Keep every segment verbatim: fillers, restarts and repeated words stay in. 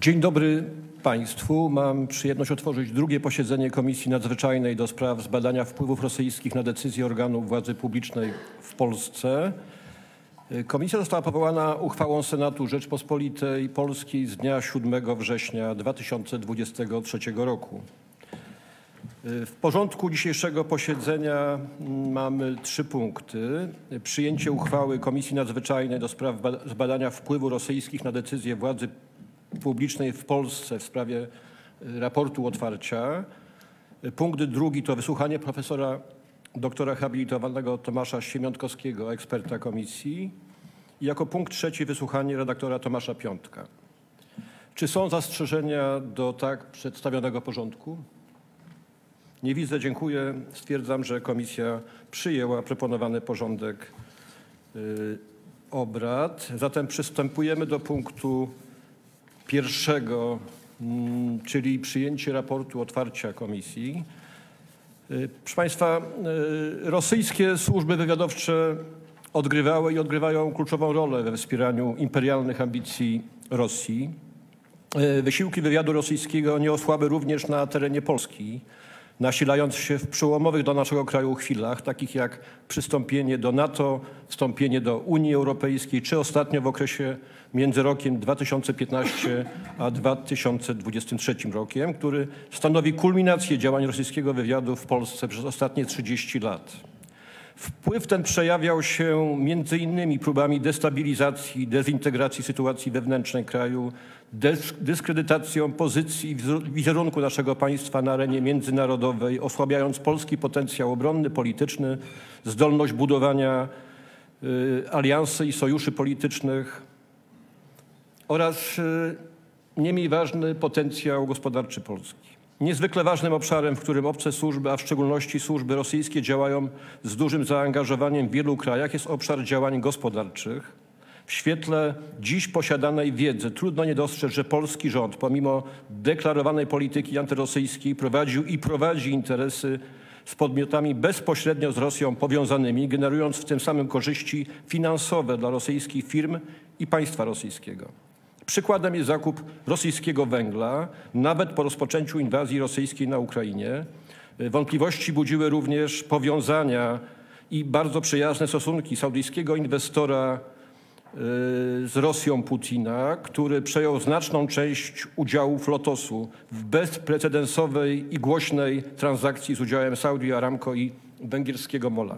Dzień dobry Państwu. Mam przyjemność otworzyć drugie posiedzenie Komisji Nadzwyczajnej do spraw zbadania wpływów rosyjskich na decyzje organów władzy publicznej w Polsce. Komisja została powołana uchwałą Senatu Rzeczpospolitej Polskiej z dnia siódmego września dwa tysiące dwudziestego trzeciego roku. W porządku dzisiejszego posiedzenia mamy trzy punkty. Przyjęcie uchwały Komisji Nadzwyczajnej do spraw zbadania wpływu rosyjskich na decyzje władzy publicznej w Polsce w sprawie raportu otwarcia. Punkt drugi to wysłuchanie profesora doktora habilitowanego Tomasza Siemiątkowskiego, eksperta komisji. I jako punkt trzeci wysłuchanie redaktora Tomasza Piątka. Czy są zastrzeżenia do tak przedstawionego porządku? Nie widzę, dziękuję. Stwierdzam, że komisja przyjęła proponowany porządek y, obrad. Zatem przystępujemy do punktu pierwszego, mm, czyli przyjęcie raportu otwarcia komisji. Y, proszę Państwa, y, rosyjskie służby wywiadowcze odgrywały i odgrywają kluczową rolę we wspieraniu imperialnych ambicji Rosji. Y, wysiłki wywiadu rosyjskiego nie osłaby również na terenie Polski, nasilając się w przełomowych dla naszego kraju chwilach, takich jak przystąpienie do NATO, wstąpienie do Unii Europejskiej, czy ostatnio w okresie między rokiem dwa tysiące piętnastym a dwa tysiące dwudziestym trzecim rokiem, który stanowi kulminację działań rosyjskiego wywiadu w Polsce przez ostatnie trzydzieści lat. Wpływ ten przejawiał się między innymi próbami destabilizacji, dezintegracji sytuacji wewnętrznej kraju, dyskredytacją pozycji i wizerunku naszego państwa na arenie międzynarodowej, osłabiając polski potencjał obronny, polityczny, zdolność budowania y, aliansy i sojuszy politycznych oraz y, nie mniej ważny potencjał gospodarczy Polski. Niezwykle ważnym obszarem, w którym obce służby, a w szczególności służby rosyjskie działają z dużym zaangażowaniem w wielu krajach, jest obszar działań gospodarczych. W świetle dziś posiadanej wiedzy trudno nie dostrzec, że polski rząd, pomimo deklarowanej polityki antyrosyjskiej, prowadził i prowadzi interesy z podmiotami bezpośrednio z Rosją powiązanymi, generując w tym samym korzyści finansowe dla rosyjskich firm i państwa rosyjskiego. Przykładem jest zakup rosyjskiego węgla, nawet po rozpoczęciu inwazji rosyjskiej na Ukrainie. Wątpliwości budziły również powiązania i bardzo przyjazne stosunki saudyjskiego inwestora z Rosją Putina, który przejął znaczną część udziałów Lotosu w bezprecedensowej i głośnej transakcji z udziałem Saudi Aramco i węgierskiego Mola.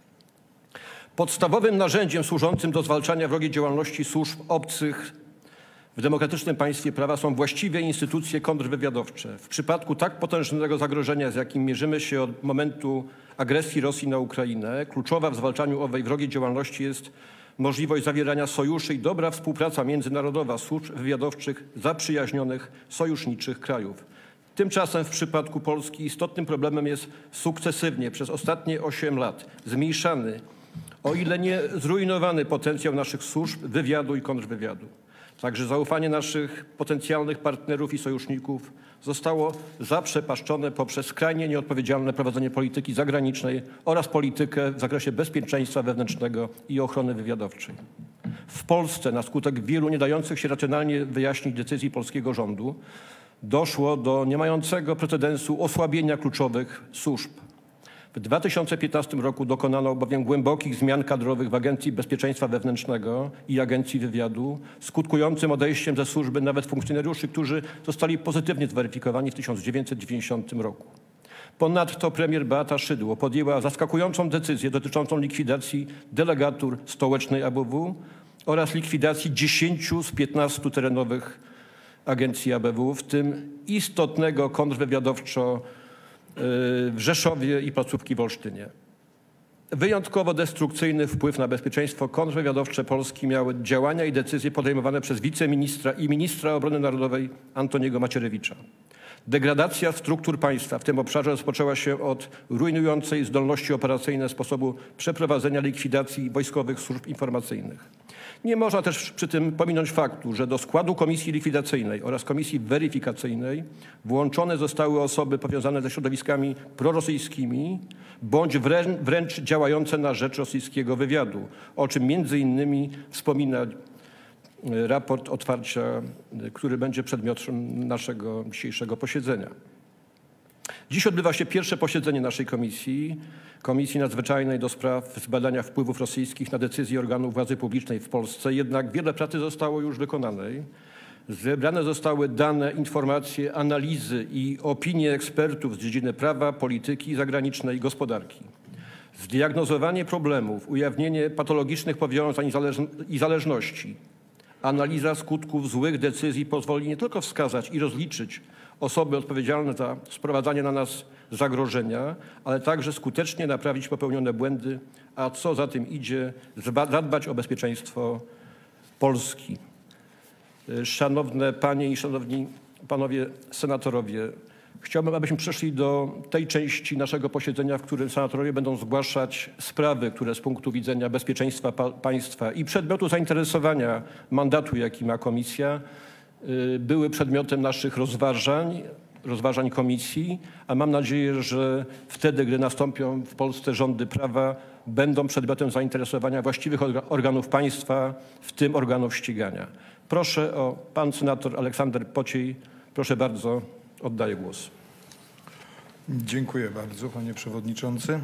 Podstawowym narzędziem służącym do zwalczania wrogiej działalności służb obcych w demokratycznym państwie prawa są właściwe instytucje kontrwywiadowcze. W przypadku tak potężnego zagrożenia, z jakim mierzymy się od momentu agresji Rosji na Ukrainę, kluczowa w zwalczaniu owej wrogiej działalności jest możliwość zawierania sojuszy i dobra współpraca międzynarodowa służb wywiadowczych zaprzyjaźnionych, sojuszniczych krajów. Tymczasem w przypadku Polski istotnym problemem jest sukcesywnie przez ostatnie osiem lat zmniejszany, o ile nie zrujnowany potencjał naszych służb wywiadu i kontrwywiadu. Także zaufanie naszych potencjalnych partnerów i sojuszników zostało zaprzepaszczone poprzez skrajnie nieodpowiedzialne prowadzenie polityki zagranicznej oraz politykę w zakresie bezpieczeństwa wewnętrznego i ochrony wywiadowczej. W Polsce na skutek wielu nie dających się racjonalnie wyjaśnić decyzji polskiego rządu doszło do nie mającego precedensu osłabienia kluczowych służb. W dwa tysiące piętnastym roku dokonano bowiem głębokich zmian kadrowych w Agencji Bezpieczeństwa Wewnętrznego i Agencji Wywiadu, skutkującym odejściem ze służby nawet funkcjonariuszy, którzy zostali pozytywnie zweryfikowani w tysiąc dziewięćset dziewięćdziesiątym roku. Ponadto premier Beata Szydło podjęła zaskakującą decyzję dotyczącą likwidacji delegatur stołecznej A B W oraz likwidacji dziesięciu z piętnastu terenowych agencji A B W, w tym istotnego kontrwywiadowczo w Rzeszowie i placówki w Olsztynie. Wyjątkowo destrukcyjny wpływ na bezpieczeństwo kontrwywiadowcze Polski miały działania i decyzje podejmowane przez wiceministra i ministra obrony narodowej Antoniego Macierewicza. Degradacja struktur państwa w tym obszarze rozpoczęła się od rujnującej zdolności operacyjne sposobu przeprowadzenia likwidacji wojskowych służb informacyjnych. Nie można też przy tym pominąć faktu, że do składu komisji likwidacyjnej oraz komisji weryfikacyjnej włączone zostały osoby powiązane ze środowiskami prorosyjskimi bądź wręcz, wręcz działające na rzecz rosyjskiego wywiadu, o czym między innymi wspomina raport otwarcia, który będzie przedmiotem naszego dzisiejszego posiedzenia. Dziś odbywa się pierwsze posiedzenie naszej komisji, Komisji Nadzwyczajnej do spraw zbadania wpływów rosyjskich na decyzje organów władzy publicznej w Polsce. Jednak wiele pracy zostało już wykonanej. Zebrane zostały dane, informacje, analizy i opinie ekspertów z dziedziny prawa, polityki zagranicznej i gospodarki. Zdiagnozowanie problemów, ujawnienie patologicznych powiązań i zależności, analiza skutków złych decyzji pozwoli nie tylko wskazać i rozliczyć osoby odpowiedzialne za sprowadzanie na nas zagrożenia, ale także skutecznie naprawić popełnione błędy, a co za tym idzie, zadbać o bezpieczeństwo Polski. Szanowne Panie i Szanowni Panowie Senatorowie, chciałbym, abyśmy przeszli do tej części naszego posiedzenia, w którym senatorowie będą zgłaszać sprawy, które z punktu widzenia bezpieczeństwa pa państwa i przedmiotu zainteresowania mandatu, jaki ma komisja, były przedmiotem naszych rozważań, rozważań komisji, a mam nadzieję, że wtedy, gdy nastąpią w Polsce rządy prawa, będą przedmiotem zainteresowania właściwych organów państwa, w tym organów ścigania. Proszę o pan senator Aleksander Pociej. Proszę bardzo, oddaję głos. Dziękuję bardzo, panie przewodniczący.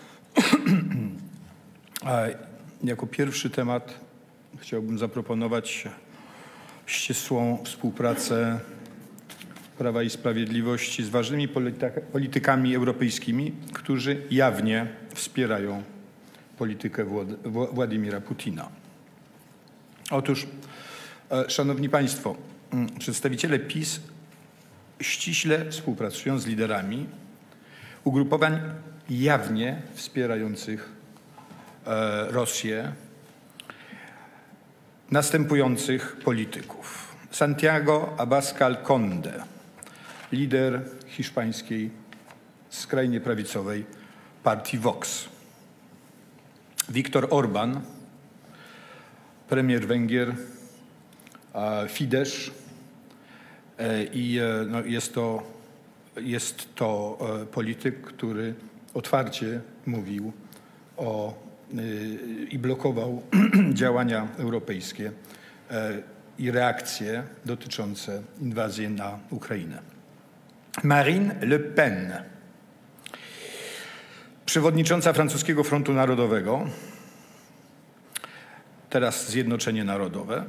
A jako pierwszy temat chciałbym zaproponować ścisłą współpracę Prawa i Sprawiedliwości z ważnymi politykami europejskimi, którzy jawnie wspierają politykę Władimira Putina. Otóż, szanowni państwo, przedstawiciele PiS ściśle współpracują z liderami ugrupowań jawnie wspierających Rosję, następujących polityków. Santiago Abascal Conde, lider hiszpańskiej skrajnie prawicowej partii Vox. Viktor Orbán, premier Węgier, Fidesz, i no, jest to, jest to polityk, który otwarcie mówił o i blokował działania europejskie i reakcje dotyczące inwazji na Ukrainę. Marine Le Pen, przewodnicząca francuskiego Frontu Narodowego, teraz Zjednoczenie Narodowe.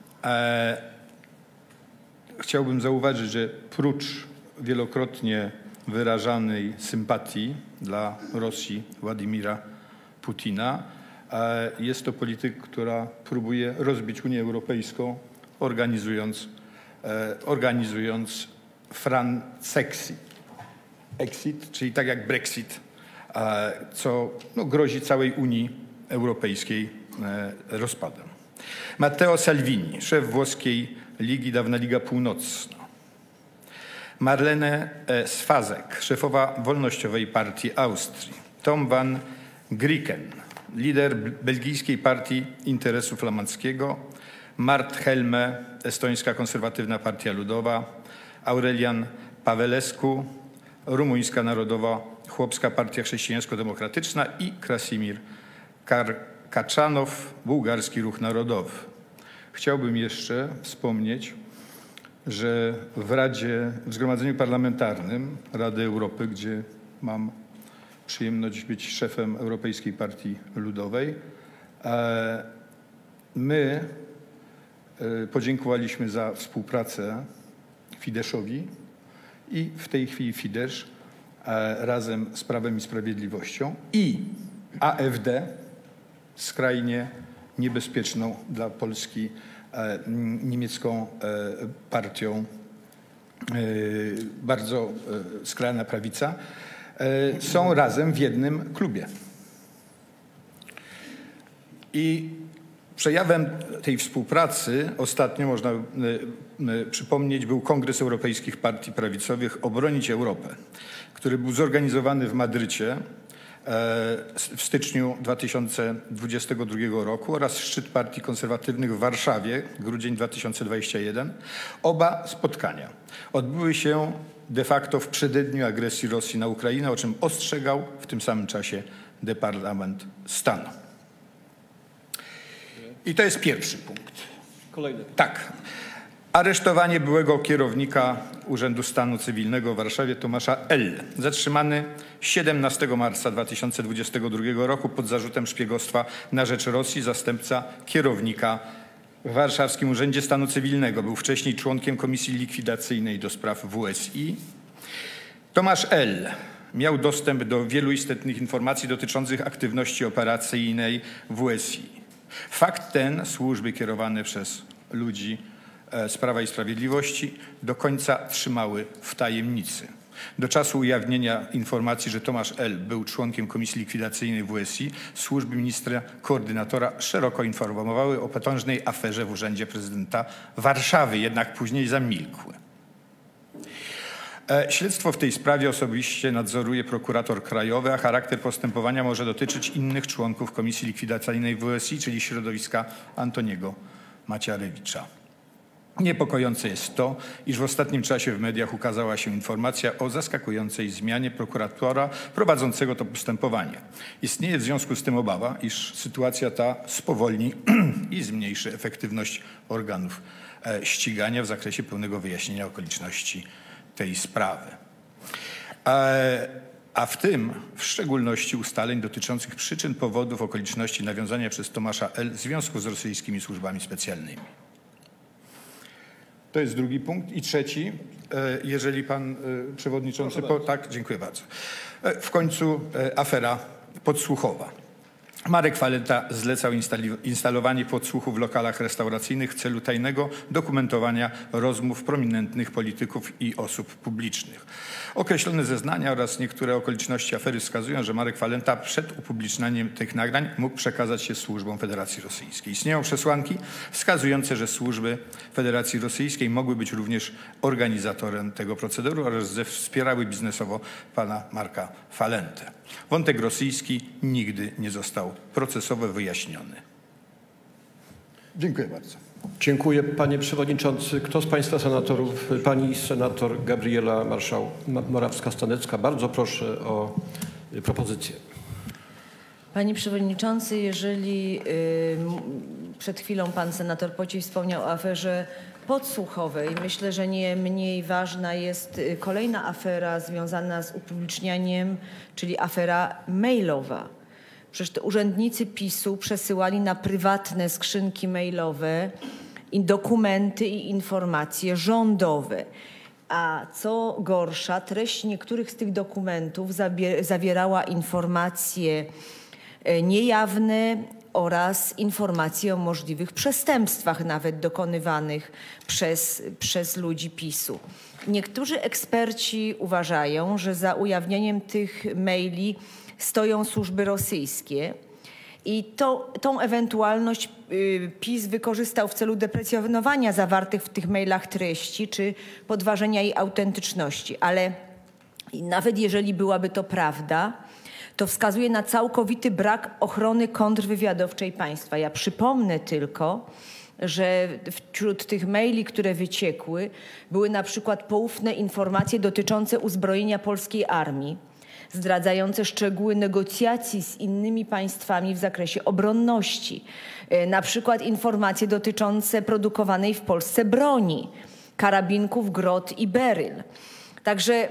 Chciałbym zauważyć, że prócz wielokrotnie wyrażanej sympatii dla Rosji Władimira Putina, jest to polityk, która próbuje rozbić Unię Europejską, organizując, organizując Francexit, exit, czyli tak jak Brexit, co no, grozi całej Unii Europejskiej rozpadem. Matteo Salvini, szef włoskiej Ligi, dawna Liga Północna. Marlene Sfazek, szefowa Wolnościowej Partii Austrii. Tom van Grieken, lider belgijskiej Partii Interesu Flamandzkiego. Mart Helme, estońska Konserwatywna Partia Ludowa. Aurelian Pawelescu, rumuńska Narodowa Chłopska Partia Chrześcijańsko-Demokratyczna i Krasimir Kaczanow, bułgarski Ruch Narodowy. Chciałbym jeszcze wspomnieć, że w Radzie, w Zgromadzeniu Parlamentarnym Rady Europy, gdzie mam przyjemność być szefem Europejskiej Partii Ludowej, my podziękowaliśmy za współpracę Fideszowi i w tej chwili Fidesz razem z Prawem i Sprawiedliwością i A F D, skrajnie niebezpieczną dla Polski niemiecką partią, bardzo skrajna prawica, są razem w jednym klubie. I przejawem tej współpracy ostatnio, można przypomnieć, był Kongres Europejskich Partii Prawicowych Obronić Europę, który był zorganizowany w Madrycie w styczniu dwa tysiące dwudziestego drugiego roku oraz szczyt partii konserwatywnych w Warszawie, grudzień dwa tysiące dwudziesty pierwszy. Oba spotkania odbyły się de facto w przededniu agresji Rosji na Ukrainę, o czym ostrzegał w tym samym czasie Departament Stanu. I to jest pierwszy punkt. Kolejny. Tak. Aresztowanie byłego kierownika Urzędu Stanu Cywilnego w Warszawie Tomasza L., zatrzymany siedemnastego marca dwa tysiące dwudziestego drugiego roku pod zarzutem szpiegostwa na rzecz Rosji, zastępca kierownika w Warszawskim Urzędzie Stanu Cywilnego. Był wcześniej członkiem Komisji Likwidacyjnej do spraw W S I. Tomasz L. miał dostęp do wielu istotnych informacji dotyczących aktywności operacyjnej W S I. Fakt ten służby kierowane przez ludzi z Prawa i Sprawiedliwości do końca trzymały w tajemnicy. Do czasu ujawnienia informacji, że Tomasz L. był członkiem Komisji Likwidacyjnej W S I, służby ministra koordynatora szeroko informowały o potężnej aferze w Urzędzie Prezydenta Warszawy, jednak później zamilkły. Śledztwo w tej sprawie osobiście nadzoruje prokurator krajowy, a charakter postępowania może dotyczyć innych członków Komisji Likwidacyjnej W S I, czyli środowiska Antoniego Macierewicza. Niepokojące jest to, iż w ostatnim czasie w mediach ukazała się informacja o zaskakującej zmianie prokuratora prowadzącego to postępowanie. Istnieje w związku z tym obawa, iż sytuacja ta spowolni i zmniejszy efektywność organów ścigania w zakresie pełnego wyjaśnienia okoliczności tej sprawy. A w tym w szczególności ustaleń dotyczących przyczyn, powodów, okoliczności nawiązania przez Tomasza L. związku z rosyjskimi służbami specjalnymi. To jest drugi punkt. I trzeci, jeżeli pan przewodniczący... Po, tak, dziękuję bardzo. W końcu afera podsłuchowa. Marek Falenta zlecał instalowanie podsłuchów w lokalach restauracyjnych w celu tajnego dokumentowania rozmów prominentnych polityków i osób publicznych. Określone zeznania oraz niektóre okoliczności afery wskazują, że Marek Falenta przed upublicznieniem tych nagrań mógł przekazać się służbom Federacji Rosyjskiej. Istnieją przesłanki wskazujące, że służby Federacji Rosyjskiej mogły być również organizatorem tego procederu oraz wspierały biznesowo pana Marka Falentę. Wątek rosyjski nigdy nie został procesowo wyjaśniony. Dziękuję bardzo. Dziękuję, panie przewodniczący. Kto z państwa senatorów, pani senator Gabriela Marszał Morawska-Stanecka, bardzo proszę o propozycję. Panie przewodniczący, jeżeli y, przed chwilą pan senator Pociej wspomniał o aferze podsłuchowej, myślę, że nie mniej ważna jest kolejna afera związana z upublicznianiem, czyli afera mailowa. Przecież to urzędnicy PiSu przesyłali na prywatne skrzynki mailowe i dokumenty i informacje rządowe. A co gorsza, treść niektórych z tych dokumentów zawierała informacje niejawne oraz informacje o możliwych przestępstwach nawet dokonywanych przez, przez ludzi PiSu. Niektórzy eksperci uważają, że za ujawnieniem tych maili stoją służby rosyjskie i to, tą ewentualność PiS wykorzystał w celu deprecjonowania zawartych w tych mailach treści czy podważenia jej autentyczności. Ale nawet jeżeli byłaby to prawda, to wskazuje na całkowity brak ochrony kontrwywiadowczej państwa. Ja przypomnę tylko, że wśród tych maili, które wyciekły, były na przykład poufne informacje dotyczące uzbrojenia polskiej armii, zdradzające szczegóły negocjacji z innymi państwami w zakresie obronności. Na przykład informacje dotyczące produkowanej w Polsce broni, karabinków, grot i beryl. Także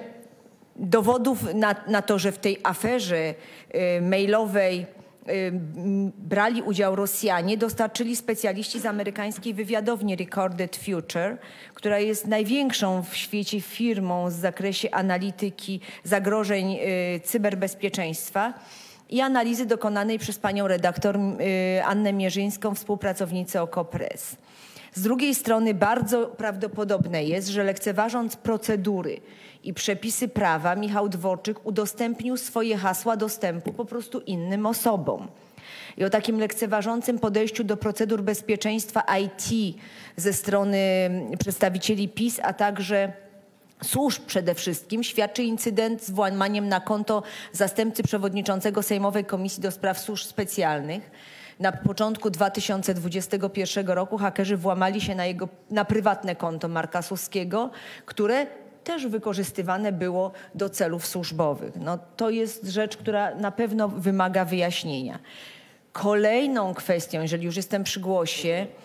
dowodów na, na to, że w tej aferze y, mailowej y, brali udział Rosjanie, dostarczyli specjaliści z amerykańskiej wywiadowni Recorded Future, która jest największą w świecie firmą w zakresie analityki zagrożeń y, cyberbezpieczeństwa i analizy dokonanej przez panią redaktor y, Annę Mierzyńską, współpracownicę OKO.press. Z drugiej strony bardzo prawdopodobne jest, że lekceważąc procedury i przepisy prawa, Michał Dworczyk udostępnił swoje hasła dostępu po prostu innym osobom. I o takim lekceważącym podejściu do procedur bezpieczeństwa I T ze strony przedstawicieli PiS, a także służb przede wszystkim, świadczy incydent z włamaniem na konto zastępcy przewodniczącego Sejmowej Komisji do Spraw Służb Specjalnych. Na początku dwa tysiące dwudziestego pierwszego roku hakerzy włamali się na jego na prywatne konto Marka Suskiego, które też wykorzystywane było do celów służbowych. No, to jest rzecz, która na pewno wymaga wyjaśnienia. Kolejną kwestią, jeżeli już jestem przy głosie,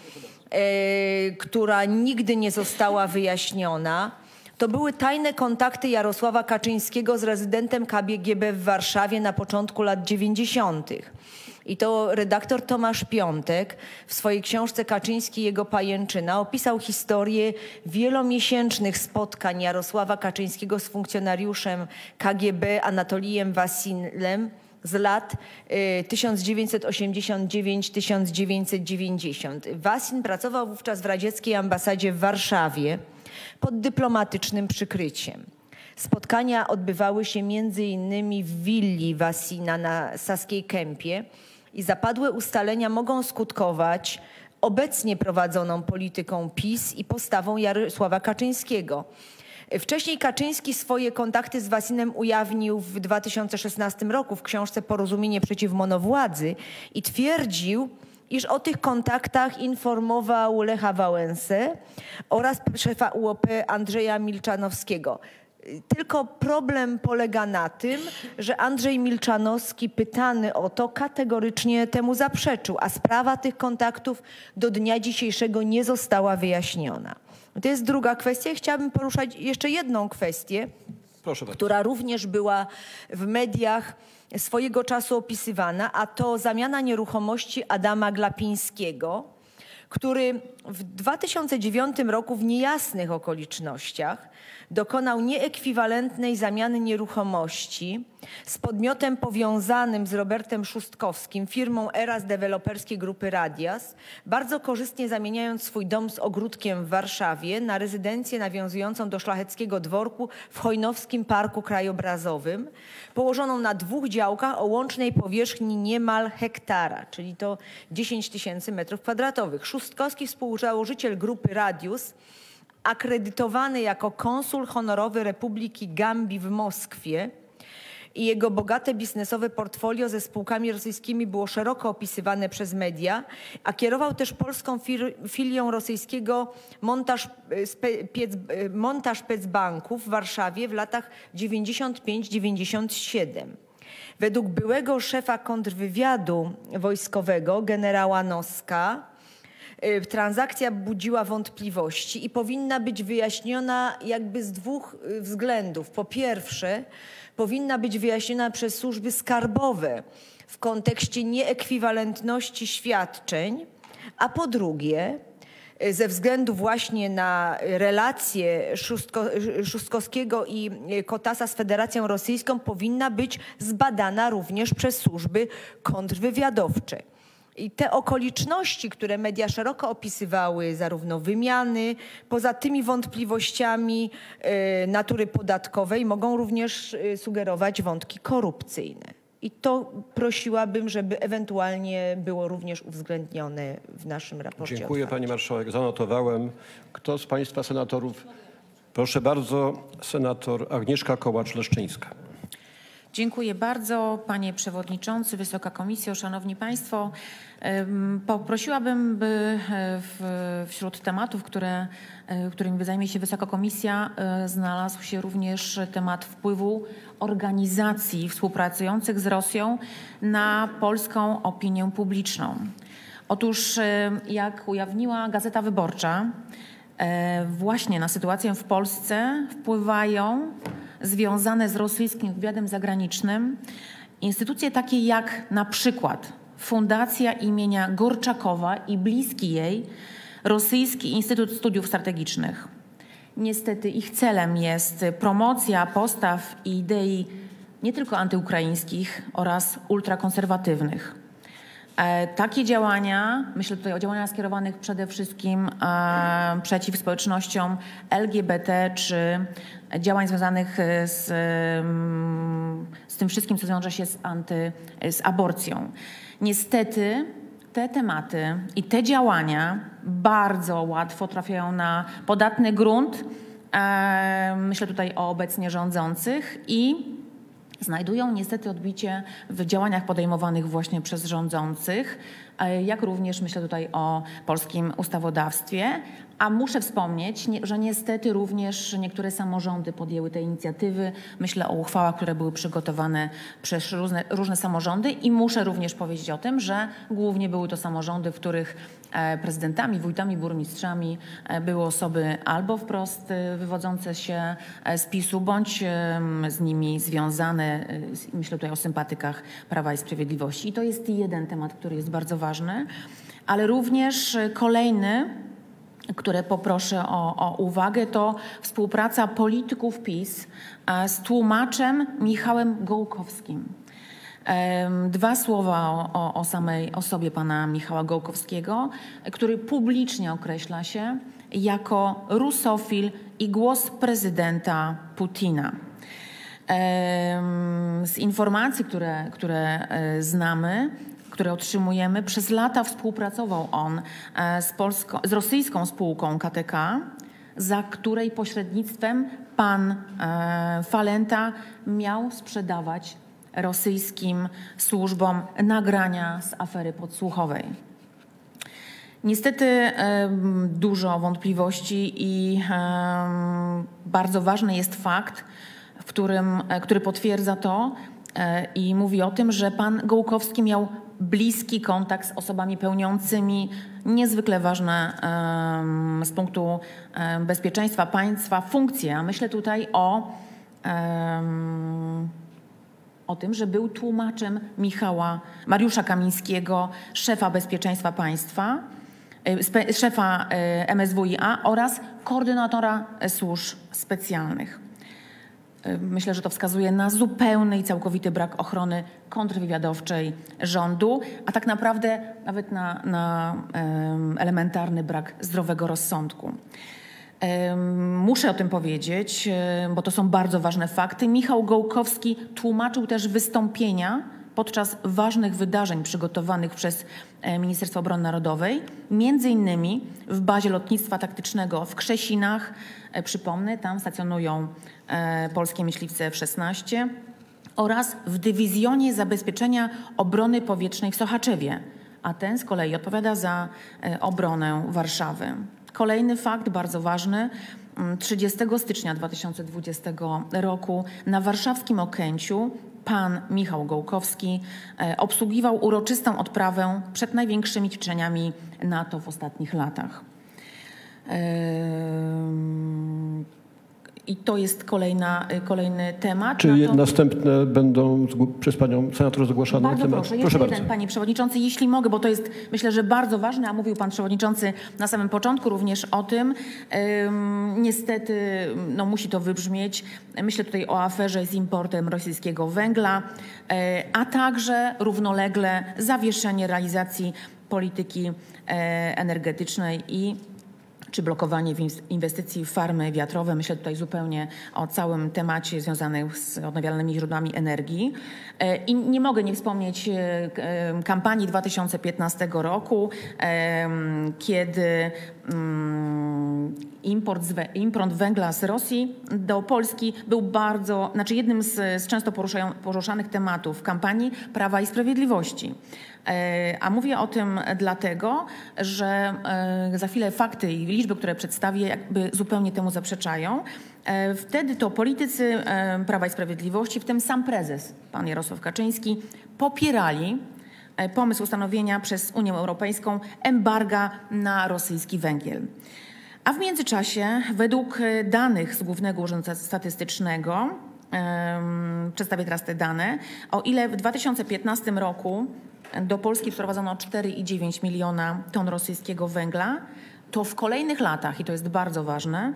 która nigdy nie została wyjaśniona, to były tajne kontakty Jarosława Kaczyńskiego z rezydentem K G B w Warszawie na początku lat dziewięćdziesiątych. I to redaktor Tomasz Piątek w swojej książce Kaczyński i jego pajęczyna opisał historię wielomiesięcznych spotkań Jarosława Kaczyńskiego z funkcjonariuszem K G B Anatolijem Wasilem z lat tysiąc dziewięćset osiemdziesiąt dziewięć do tysiąc dziewięćset dziewięćdziesiąt. Wasil pracował wówczas w radzieckiej ambasadzie w Warszawie pod dyplomatycznym przykryciem. Spotkania odbywały się między innymi w willi Wasina na Saskiej Kępie i zapadłe ustalenia mogą skutkować obecnie prowadzoną polityką PiS i postawą Jarosława Kaczyńskiego. Wcześniej Kaczyński swoje kontakty z Wasinem ujawnił w dwa tysiące szesnastym roku w książce Porozumienie przeciw monowładzy i twierdził, iż o tych kontaktach informował Lecha Wałęsę oraz szefa U O P Andrzeja Milczanowskiego. Tylko problem polega na tym, że Andrzej Milczanowski, pytany o to, kategorycznie temu zaprzeczył, a sprawa tych kontaktów do dnia dzisiejszego nie została wyjaśniona. To jest druga kwestia. Chciałabym poruszać jeszcze jedną kwestię, Proszę bardzo. która również była w mediach swojego czasu opisywana, a to zamiana nieruchomości Adama Glapińskiego, który w dwa tysiące dziewiątym roku w niejasnych okolicznościach dokonał nieekwiwalentnej zamiany nieruchomości z podmiotem powiązanym z Robertem Szustkowskim, firmą Eras Deweloperskie Grupy Radias, bardzo korzystnie zamieniając swój dom z ogródkiem w Warszawie na rezydencję nawiązującą do Szlacheckiego Dworku w Chojnowskim Parku Krajobrazowym, położoną na dwóch działkach o łącznej powierzchni niemal hektara, czyli to dziesięć tysięcy metrów kwadratowych. Szustkowski, współzałożyciel Grupy Radius, akredytowany jako konsul honorowy Republiki Gambii w Moskwie, i jego bogate biznesowe portfolio ze spółkami rosyjskimi było szeroko opisywane przez media, a kierował też polską filią rosyjskiego Montaż, Montaż Specbanku w Warszawie w latach dziewięćdziesiąt pięć do dziewięćdziesiąt siedem. Według byłego szefa kontrwywiadu wojskowego generała Noska transakcja budziła wątpliwości i powinna być wyjaśniona jakby z dwóch względów. Po pierwsze, powinna być wyjaśniona przez służby skarbowe w kontekście nieekwiwalentności świadczeń, a po drugie, ze względu właśnie na relacje Szustko, Szustkowskiego i Kotasa z Federacją Rosyjską powinna być zbadana również przez służby kontrwywiadowcze. I te okoliczności, które media szeroko opisywały, zarówno wymiany, poza tymi wątpliwościami y, natury podatkowej, mogą również y, sugerować wątki korupcyjne. I to prosiłabym, żeby ewentualnie było również uwzględnione w naszym raporcie. Dziękuję otwarcia. pani marszałek, zanotowałem. Kto z państwa senatorów? Proszę bardzo, senator Agnieszka Kołacz-Leszczyńska. Dziękuję bardzo, panie przewodniczący, Wysoka Komisjo, szanowni państwo. Poprosiłabym, by wśród tematów, które, którymi zajmie się Wysoka Komisja, znalazł się również temat wpływu organizacji współpracujących z Rosją na polską opinię publiczną. Otóż, jak ujawniła Gazeta Wyborcza, właśnie na sytuację w Polsce wpływają związane z rosyjskim wywiadem zagranicznym instytucje takie jak na przykład Fundacja imienia Gorczakowa i bliski jej Rosyjski Instytut Studiów Strategicznych. Niestety ich celem jest promocja postaw i idei nie tylko antyukraińskich oraz ultrakonserwatywnych. Takie działania, myślę tutaj o działaniach skierowanych przede wszystkim e, przeciw społecznościom L G B T, czy działań związanych z, z tym wszystkim, co wiąże się z, anty, z aborcją. Niestety te tematy i te działania bardzo łatwo trafiają na podatny grunt, e, myślę tutaj o obecnie rządzących, i znajdują niestety odbicie w działaniach podejmowanych właśnie przez rządzących, jak również myślę tutaj o polskim ustawodawstwie. A muszę wspomnieć, że niestety również niektóre samorządy podjęły te inicjatywy. Myślę o uchwałach, które były przygotowane przez różne, różne samorządy i muszę również powiedzieć o tym, że głównie były to samorządy, w których prezydentami, wójtami, burmistrzami były osoby albo wprost wywodzące się z PiS-u, bądź z nimi związane. Myślę tutaj o sympatykach Prawa i Sprawiedliwości. I to jest jeden temat, który jest bardzo ważny, ale również kolejny, które poproszę o, o uwagę, to współpraca polityków PiS z tłumaczem Michałem Gołkowskim. Dwa słowa o, o, o samej osobie pana Michała Gołkowskiego, który publicznie określa się jako rusofil i głos prezydenta Putina. Z informacji, które, które znamy, które otrzymujemy, przez lata współpracował on z, polsko, z rosyjską spółką K T K, za której pośrednictwem pan Falenta miał sprzedawać rosyjskim służbom nagrania z afery podsłuchowej. Niestety dużo wątpliwości i bardzo ważny jest fakt, w którym, który potwierdza to i mówi o tym, że pan Gołkowski miał bliski kontakt z osobami pełniącymi niezwykle ważne um, z punktu um, bezpieczeństwa państwa funkcje. A myślę tutaj o, um, o tym, że był tłumaczem Michała, Mariusza Kamińskiego, szefa bezpieczeństwa państwa, spe, szefa M S W i A oraz koordynatora służb specjalnych. Myślę, że to wskazuje na zupełny i całkowity brak ochrony kontrwywiadowczej rządu, a tak naprawdę nawet na, na um, elementarny brak zdrowego rozsądku. Um, muszę o tym powiedzieć, um, bo to są bardzo ważne fakty. Michał Gołkowski tłumaczył też wystąpienia podczas ważnych wydarzeń przygotowanych przez Ministerstwo Obrony Narodowej, między innymi w bazie lotnictwa taktycznego w Krzesinach. Przypomnę, tam stacjonują polskie myśliwce F szesnaście oraz w Dywizjonie Zabezpieczenia Obrony Powietrznej w Sochaczewie, a ten z kolei odpowiada za obronę Warszawy. Kolejny fakt bardzo ważny. trzydziestego stycznia dwa tysiące dwudziestego roku na warszawskim Okęciu pan Michał Gołkowski obsługiwał uroczystą odprawę przed największymi ćwiczeniami NATO w ostatnich latach. I to jest kolejna, kolejny temat. Czy to... następne będą przez panią senator zgłaszane? Bardzo temat? proszę, proszę jeden, bardzo. panie przewodniczący, jeśli mogę, bo to jest myślę, że bardzo ważne, a mówił pan przewodniczący na samym początku również o tym. Ym, niestety no, musi to wybrzmieć. Myślę tutaj o aferze z importem rosyjskiego węgla, yy, a także równolegle zawieszenie realizacji polityki yy, energetycznej i czy blokowanie inwestycji w farmy wiatrowe. Myślę tutaj zupełnie o całym temacie związanym z odnawialnymi źródłami energii. I nie mogę nie wspomnieć kampanii dwa tysiące piętnastego roku, kiedy import, import węgla z Rosji do Polski był bardzo, znaczy jednym z, z często poruszanych tematów kampanii Prawa i Sprawiedliwości. A mówię o tym dlatego, że za chwilę fakty i liczby, które przedstawię, jakby zupełnie temu zaprzeczają. Wtedy to politycy Prawa i Sprawiedliwości, w tym sam prezes, pan Jarosław Kaczyński, popierali pomysł ustanowienia przez Unię Europejską embarga na rosyjski węgiel. A w międzyczasie, według danych z Głównego Urzędu Statystycznego, przedstawię teraz te dane, o ile w dwa tysiące piętnastym roku do Polski wprowadzono cztery i dziewięć miliona ton rosyjskiego węgla, to w kolejnych latach, i to jest bardzo ważne,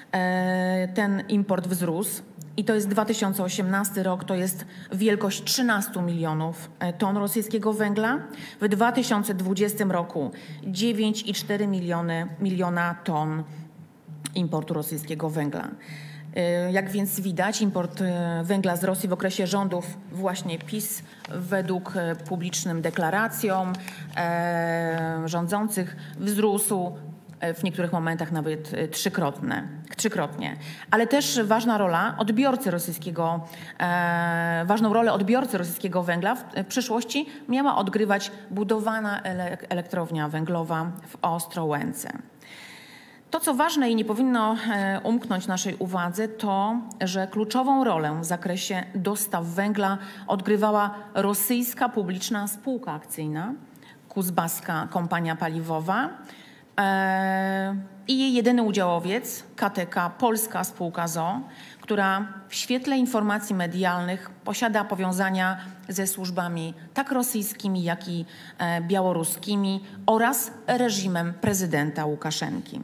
ten import wzrósł i to jest dwa tysiące osiemnasty rok, to jest wielkość trzynaście milionów ton rosyjskiego węgla. W dwa tysiące dwudziestym roku dziewięć i cztery miliona ton importu rosyjskiego węgla. Jak więc widać, import węgla z Rosji w okresie rządów właśnie PiS według publicznym deklaracjom e, rządzących wzrósł w niektórych momentach nawet trzykrotne, trzykrotnie. Ale też ważna rola odbiorcy rosyjskiego, e, ważną rolę odbiorcy rosyjskiego węgla w, w przyszłości miała odgrywać budowana ele, elektrownia węglowa w Ostrołęce. To, co ważne i nie powinno umknąć naszej uwadze, to, że kluczową rolę w zakresie dostaw węgla odgrywała rosyjska publiczna spółka akcyjna, Kuzbaska Kompania Paliwowa e, i jej jedyny udziałowiec, K T K Polska Spółka z o o, która w świetle informacji medialnych posiada powiązania ze służbami tak rosyjskimi, jak i e, białoruskimi oraz reżimem prezydenta Łukaszenki.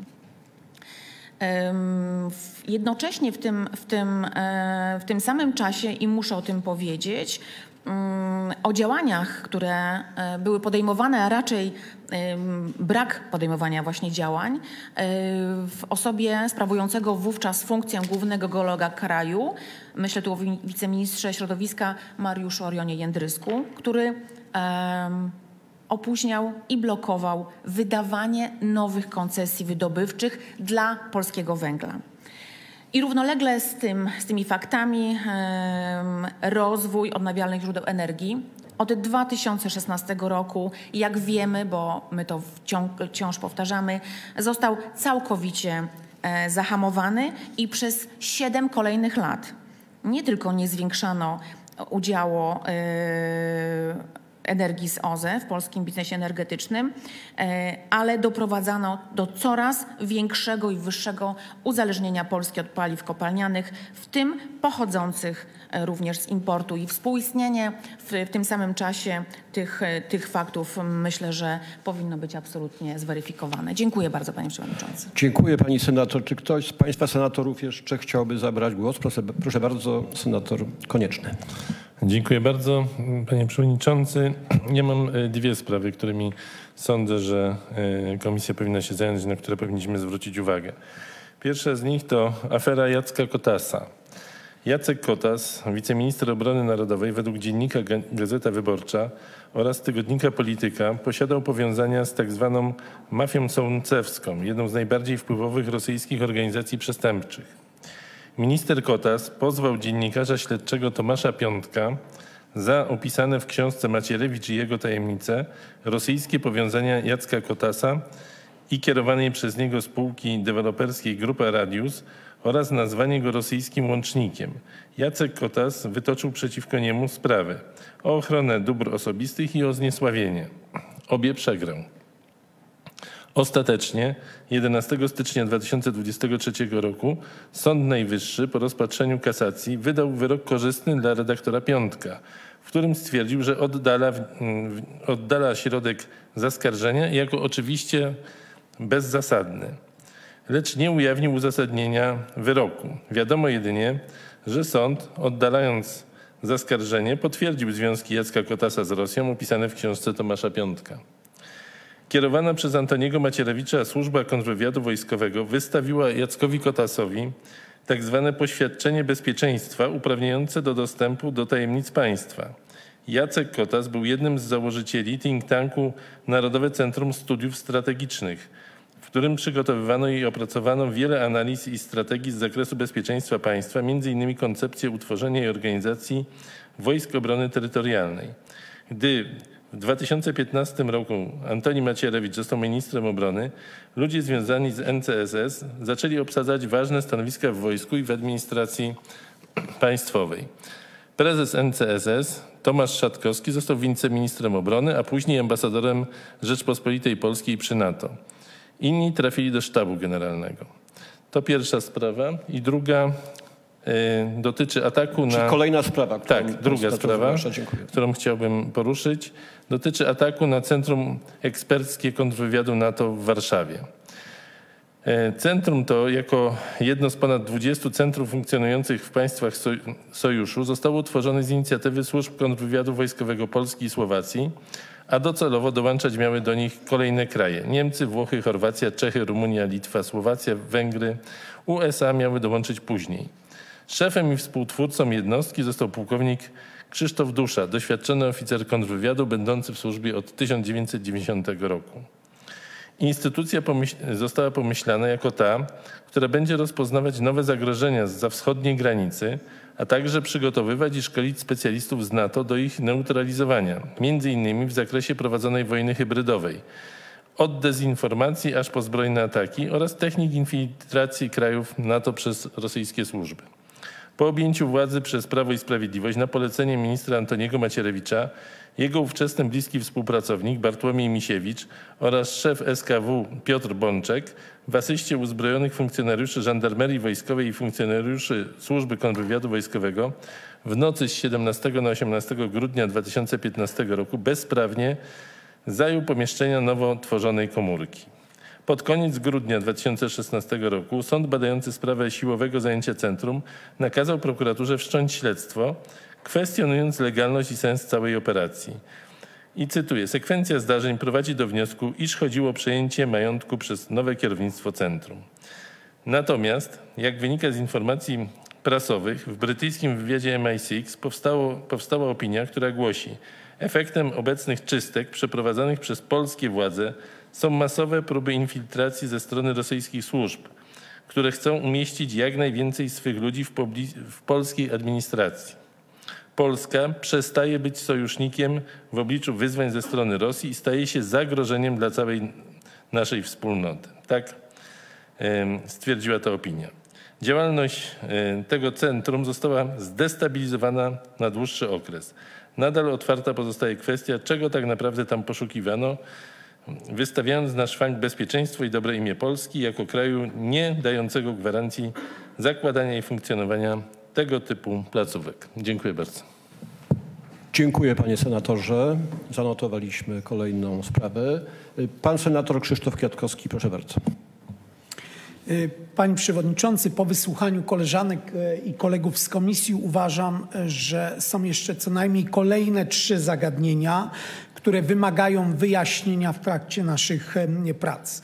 Jednocześnie w tym, w, tym, w tym samym czasie, i muszę o tym powiedzieć, o działaniach, które były podejmowane, a raczej brak podejmowania właśnie działań w osobie sprawującego wówczas funkcję głównego geologa kraju, myślę tu o wiceministrze środowiska Mariuszu Orionie Jędrysku, który opóźniał i blokował wydawanie nowych koncesji wydobywczych dla polskiego węgla. I równolegle z, tym, z tymi faktami rozwój odnawialnych źródeł energii od dwa tysiące szesnastego roku, jak wiemy, bo my to wciąż, wciąż powtarzamy, został całkowicie zahamowany i przez siedem kolejnych lat nie tylko nie zwiększano udziału energii z O Z E w polskim biznesie energetycznym, ale doprowadzano do coraz większego i wyższego uzależnienia Polski od paliw kopalnianych, w tym pochodzących również z importu, i współistnienie w, w tym samym czasie tych, tych faktów, myślę, że powinno być absolutnie zweryfikowane. Dziękuję bardzo, panie przewodniczący. Dziękuję, pani senator. Czy ktoś z państwa senatorów jeszcze chciałby zabrać głos? Proszę, proszę bardzo, senator Konieczny. Dziękuję bardzo, panie przewodniczący. Ja mam dwie sprawy, którymi sądzę, że komisja powinna się zająć, na które powinniśmy zwrócić uwagę. Pierwsza z nich to afera Jacka Kotasa. Jacek Kotas, wiceminister obrony narodowej, według dziennika Gazeta Wyborcza oraz tygodnika Polityka posiadał powiązania z tak zwaną mafią sącewską, jedną z najbardziej wpływowych rosyjskich organizacji przestępczych. Minister Kotas pozwał dziennikarza śledczego Tomasza Piątka za opisane w książce Macierewicz i jego tajemnice rosyjskie powiązania Jacka Kotasa i kierowanej przez niego spółki deweloperskiej Grupa Radius oraz nazwanie go rosyjskim łącznikiem. Jacek Kotas wytoczył przeciwko niemu sprawę o ochronę dóbr osobistych i o zniesławienie. Obie przegrał. Ostatecznie jedenastego stycznia dwa tysiące dwudziestego trzeciego roku Sąd Najwyższy po rozpatrzeniu kasacji wydał wyrok korzystny dla redaktora Piątka, w którym stwierdził, że oddala, oddala środek zaskarżenia jako oczywiście bezzasadny, lecz nie ujawnił uzasadnienia wyroku. Wiadomo jedynie, że sąd, oddalając zaskarżenie, potwierdził związki Jacka Kotasa z Rosją opisane w książce Tomasza Piątka. Kierowana przez Antoniego Macierewicza służba kontrwywiadu wojskowego wystawiła Jackowi Kotasowi tak zwane poświadczenie bezpieczeństwa uprawniające do dostępu do tajemnic państwa. Jacek Kotas był jednym z założycieli think tanku Narodowe Centrum Studiów Strategicznych, w którym przygotowywano i opracowano wiele analiz i strategii z zakresu bezpieczeństwa państwa, między innymi koncepcję utworzenia i organizacji Wojsk Obrony Terytorialnej. Gdy w dwa tysiące piętnastym roku Antoni Macierewicz został ministrem obrony, ludzie związani z N C S S zaczęli obsadzać ważne stanowiska w wojsku i w administracji państwowej. Prezes N C S S Tomasz Szatkowski został wiceministrem obrony, a później ambasadorem Rzeczpospolitej Polskiej przy NATO. Inni trafili do sztabu generalnego. To pierwsza sprawa. I druga y, dotyczy ataku na... Czy kolejna sprawa? Tak, druga sprawa, którą chciałbym poruszyć, dotyczy ataku na Centrum Eksperckie Kontrwywiadu NATO w Warszawie. Centrum to, jako jedno z ponad dwudziestu centrów funkcjonujących w państwach Sojuszu, zostało utworzone z inicjatywy służb kontrwywiadu wojskowego Polski i Słowacji, a docelowo dołączać miały do nich kolejne kraje. Niemcy, Włochy, Chorwacja, Czechy, Rumunia, Litwa, Słowacja, Węgry. U S A miały dołączyć później. Szefem i współtwórcą jednostki został pułkownik Krzysztof Dusza, doświadczony oficer kontrwywiadu będący w służbie od tysiąc dziewięćset dziewięćdziesiątego roku. Instytucja pomyśl- została pomyślana jako ta, która będzie rozpoznawać nowe zagrożenia zza wschodniej granicy, a także przygotowywać i szkolić specjalistów z NATO do ich neutralizowania, między innymi w zakresie prowadzonej wojny hybrydowej, od dezinformacji aż po zbrojne ataki oraz technik infiltracji krajów NATO przez rosyjskie służby. Po objęciu władzy przez Prawo i Sprawiedliwość na polecenie ministra Antoniego Macierewicza jego ówczesny bliski współpracownik Bartłomiej Misiewicz oraz szef S K W Piotr Bączek w asyście uzbrojonych funkcjonariuszy żandarmerii wojskowej i funkcjonariuszy służby kontrwywiadu wojskowego w nocy z siedemnastego na osiemnastego grudnia dwa tysiące piętnastego roku bezprawnie zajął pomieszczenia nowo tworzonej komórki. Pod koniec grudnia dwa tysiące szesnastego roku sąd badający sprawę siłowego zajęcia centrum nakazał prokuraturze wszcząć śledztwo, kwestionując legalność i sens całej operacji. I cytuję, sekwencja zdarzeń prowadzi do wniosku, iż chodziło o przejęcie majątku przez nowe kierownictwo centrum. Natomiast, jak wynika z informacji prasowych, w brytyjskim wywiadzie M I six powstało, powstała opinia, która głosi, efektem obecnych czystek przeprowadzanych przez polskie władze są masowe próby infiltracji ze strony rosyjskich służb, które chcą umieścić jak najwięcej swych ludzi w, w polskiej administracji. Polska przestaje być sojusznikiem w obliczu wyzwań ze strony Rosji i staje się zagrożeniem dla całej naszej wspólnoty. Tak stwierdziła ta opinia. Działalność tego centrum została zdestabilizowana na dłuższy okres. Nadal otwarta pozostaje kwestia, czego tak naprawdę tam poszukiwano, wystawiając na szwank bezpieczeństwo i dobre imię Polski jako kraju nie dającego gwarancji zakładania i funkcjonowania tego typu placówek. Dziękuję bardzo. Dziękuję panie senatorze. Zanotowaliśmy kolejną sprawę. Pan senator Krzysztof Kwiatkowski, proszę bardzo. Panie Przewodniczący, po wysłuchaniu koleżanek i kolegów z komisji uważam, że są jeszcze co najmniej kolejne trzy zagadnienia, które wymagają wyjaśnienia w trakcie naszych prac.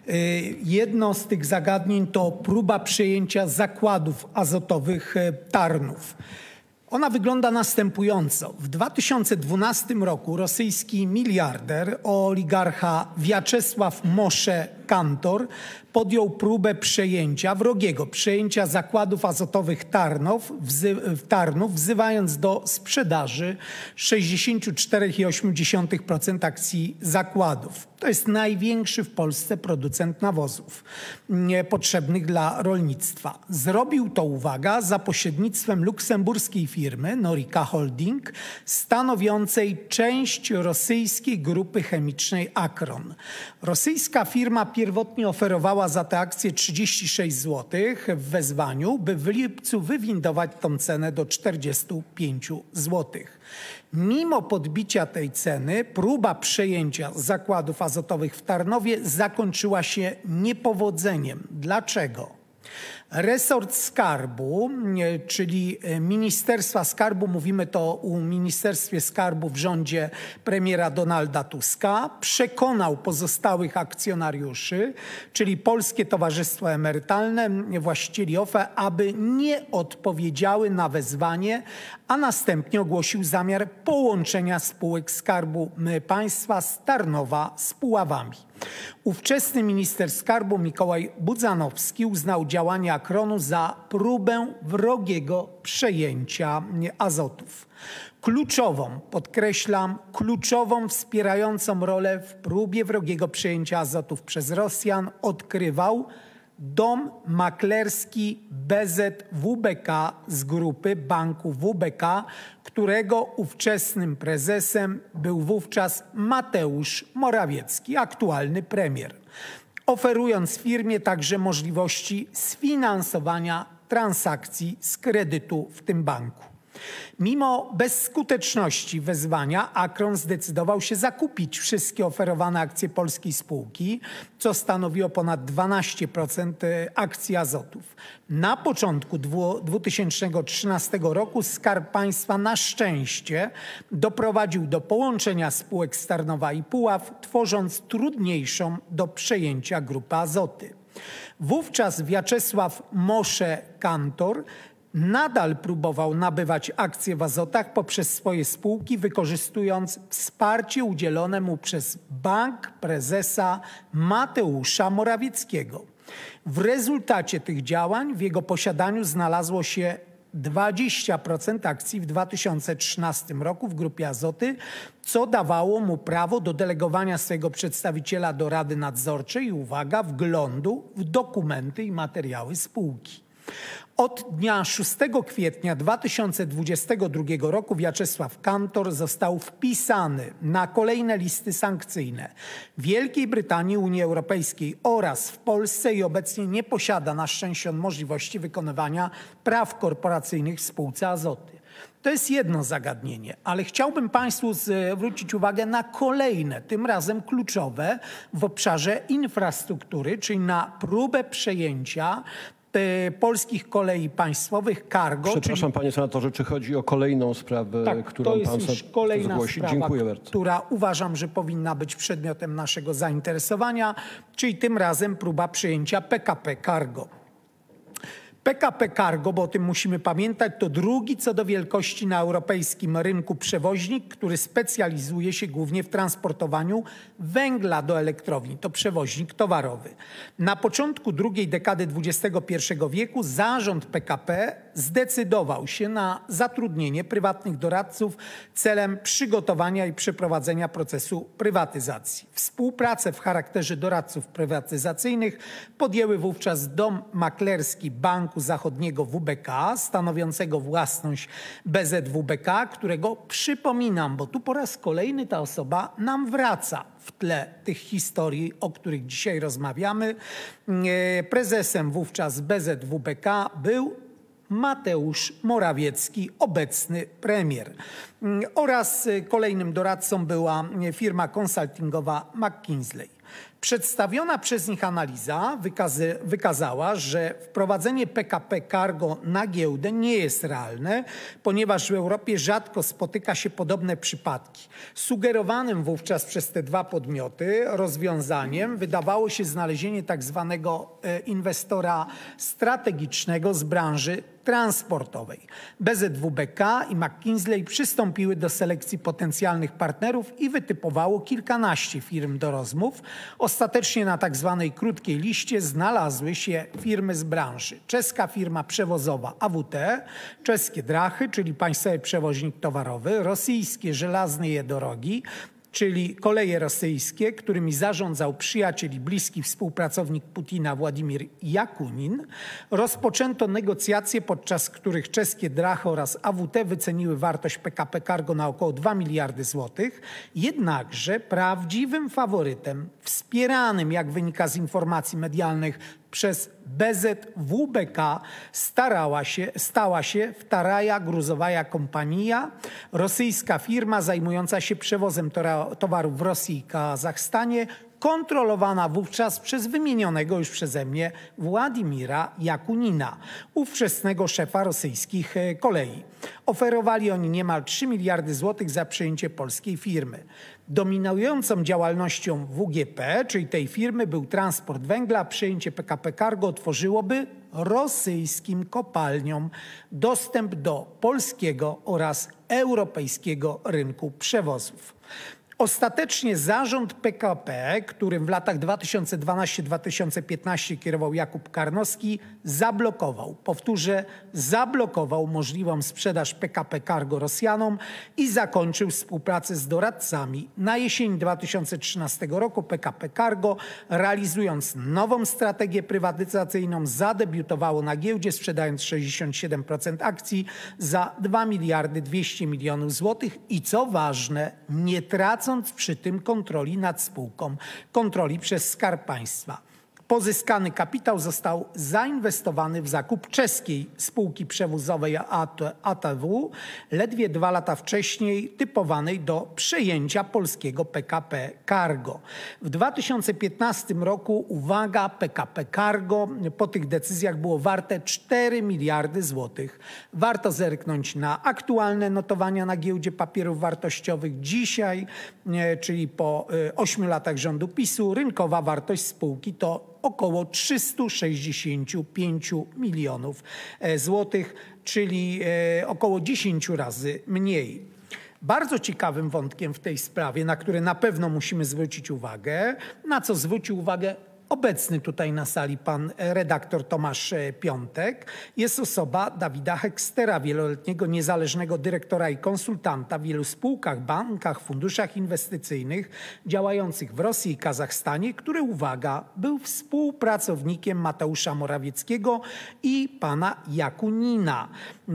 Jedno z tych zagadnień to próba przejęcia zakładów azotowych Tarnów. Ona wygląda następująco. W dwa tysiące dwunastym roku rosyjski miliarder, oligarcha Wiaczesław Mosze Kantor podjął próbę przejęcia, wrogiego przejęcia zakładów azotowych Tarnów, wzy, Tarnów wzywając do sprzedaży sześćdziesiąt cztery przecinek osiem procent akcji zakładów. To jest największy w Polsce producent nawozów potrzebnych dla rolnictwa. Zrobił to, uwaga, za pośrednictwem luksemburskiej firmy Norica Holding, stanowiącej część rosyjskiej grupy chemicznej Akron. Rosyjska firma pierwotnie oferowała za te akcje trzydzieści sześć złotych w wezwaniu, by w lipcu wywindować tą cenę do czterdziestu pięciu złotych. Mimo podbicia tej ceny, próba przejęcia zakładów azotowych w Tarnowie zakończyła się niepowodzeniem. Dlaczego? Resort Skarbu, czyli Ministerstwa Skarbu, mówimy to o Ministerstwie Skarbu w rządzie premiera Donalda Tuska, przekonał pozostałych akcjonariuszy, czyli Polskie Towarzystwo Emerytalne, właścicieli O F E, aby nie odpowiedziały na wezwanie, a następnie ogłosił zamiar połączenia spółek Skarbu Państwa z Tarnowa z Puławami. Ówczesny minister skarbu Mikołaj Budzanowski uznał działania Akronu za próbę wrogiego przejęcia azotów. Kluczową, podkreślam, kluczową wspierającą rolę w próbie wrogiego przejęcia azotów przez Rosjan odgrywał dom maklerski B Z W B K z grupy banku W B K, którego ówczesnym prezesem był wówczas Mateusz Morawiecki, aktualny premier, oferując firmie także możliwości sfinansowania transakcji z kredytu w tym banku. Mimo bezskuteczności wezwania Akron zdecydował się zakupić wszystkie oferowane akcje polskiej spółki, co stanowiło ponad dwanaście procent akcji azotów. Na początku dwa tysiące trzynastego roku Skarb Państwa na szczęście doprowadził do połączenia spółek z Tarnowa i Puław, tworząc trudniejszą do przejęcia grupę Azoty. Wówczas Wiaczesław Mosze Kantor nadal próbował nabywać akcje w Azotach poprzez swoje spółki, wykorzystując wsparcie udzielone mu przez bank prezesa Mateusza Morawieckiego. W rezultacie tych działań w jego posiadaniu znalazło się dwadzieścia procent akcji w dwa tysiące trzynastym roku w Grupie Azoty, co dawało mu prawo do delegowania swojego przedstawiciela do Rady Nadzorczej i, uwaga, wglądu w dokumenty i materiały spółki. Od dnia szóstego kwietnia dwa tysiące dwudziestego drugiego roku Wiaczesław Kantor został wpisany na kolejne listy sankcyjne Wielkiej Brytanii, Unii Europejskiej oraz w Polsce i obecnie nie posiada na szczęście on możliwości wykonywania praw korporacyjnych w spółce Azoty. To jest jedno zagadnienie, ale chciałbym Państwu zwrócić uwagę na kolejne, tym razem kluczowe w obszarze infrastruktury, czyli na próbę przejęcia Polskich Kolei Państwowych Cargo. Przepraszam, czyli... panie senatorze, czy chodzi o kolejną sprawę, tak, którą to jest pan już kolejna zgłosi? sprawa, Dziękuję bardzo. Która uważam, że powinna być przedmiotem naszego zainteresowania, czyli tym razem próba przejęcia P K P Cargo. P K P Cargo, bo o tym musimy pamiętać, to drugi co do wielkości na europejskim rynku przewoźnik, który specjalizuje się głównie w transportowaniu węgla do elektrowni. To przewoźnik towarowy. Na początku drugiej dekady dwudziestego pierwszego wieku zarząd P K P zdecydował się na zatrudnienie prywatnych doradców celem przygotowania i przeprowadzenia procesu prywatyzacji. Współpracę w charakterze doradców prywatyzacyjnych podjęły wówczas dom maklerski Banku Zachodniego W B K, stanowiącego własność B Z W B K, którego przypominam, bo tu po raz kolejny ta osoba nam wraca w tle tych historii, o których dzisiaj rozmawiamy. Prezesem wówczas B Z W B K był Mateusz Morawiecki, obecny premier. Oraz kolejnym doradcą była firma konsultingowa McKinsey. Przedstawiona przez nich analiza wykazy, wykazała, że wprowadzenie P K P Cargo na giełdę nie jest realne, ponieważ w Europie rzadko spotyka się podobne przypadki. Sugerowanym wówczas przez te dwa podmioty rozwiązaniem wydawało się znalezienie tak zwanego inwestora strategicznego z branży transportowej. B Z W B K i McKinsey przystąpiły do selekcji potencjalnych partnerów i wytypowało kilkanaście firm do rozmów. Ostatecznie na tak zwanej krótkiej liście znalazły się firmy z branży. Czeska firma przewozowa A W T, czeskie Drachy, czyli państwowy przewoźnik towarowy, rosyjskie Żelazne Jedorogi, czyli koleje rosyjskie, którymi zarządzał przyjaciel i bliski współpracownik Putina Władimir Jakunin. Rozpoczęto negocjacje, podczas których czeskie Drachy oraz A W T wyceniły wartość P K P Cargo na około dwa miliardy złotych. Jednakże prawdziwym faworytem, wspieranym, jak wynika z informacji medialnych, przez B Z W B K starała się, stała się Wtaraja Gruzowaja Kompania, rosyjska firma zajmująca się przewozem towarów w Rosji i Kazachstanie, kontrolowana wówczas przez wymienionego już przeze mnie Władimira Jakunina, ówczesnego szefa rosyjskich kolei. Oferowali oni niemal trzy miliardy złotych za przejęcie polskiej firmy. Dominującą działalnością W G P, czyli tej firmy, był transport węgla, a przejęcie P K P Cargo otworzyłoby rosyjskim kopalniom dostęp do polskiego oraz europejskiego rynku przewozów. Ostatecznie zarząd P K P, którym w latach dwa tysiące dwunastym do dwa tysiące piętnastego kierował Jakub Karnowski, zablokował, powtórzę, zablokował możliwą sprzedaż P K P Cargo Rosjanom i zakończył współpracę z doradcami. Na jesień dwa tysiące trzynastego roku P K P Cargo, realizując nową strategię prywatyzacyjną, zadebiutowało na giełdzie, sprzedając sześćdziesiąt siedem procent akcji za dwa miliardy dwieście milionów złotych i co ważne, nie tracąc przy tym kontroli nad spółką, kontroli przez Skarb Państwa. Pozyskany kapitał został zainwestowany w zakup czeskiej spółki przewozowej A T W, ledwie dwa lata wcześniej typowanej do przejęcia polskiego P K P Cargo. W dwa tysiące piętnastym roku, uwaga, P K P Cargo po tych decyzjach było warte cztery miliardy złotych. Warto zerknąć na aktualne notowania na giełdzie papierów wartościowych. Dzisiaj, czyli po ośmiu latach rządu PiSu, rynkowa wartość spółki to około trzysta sześćdziesiąt pięć milionów złotych, czyli około dziesięć razy mniej. Bardzo ciekawym wątkiem w tej sprawie, na który na pewno musimy zwrócić uwagę, na co zwrócił uwagę obecny tutaj na sali pan redaktor Tomasz Piątek, jest osoba Dawida Hekstera, wieloletniego niezależnego dyrektora i konsultanta w wielu spółkach, bankach, funduszach inwestycyjnych działających w Rosji i Kazachstanie, który, uwaga, był współpracownikiem Mateusza Morawieckiego i pana Jakunina.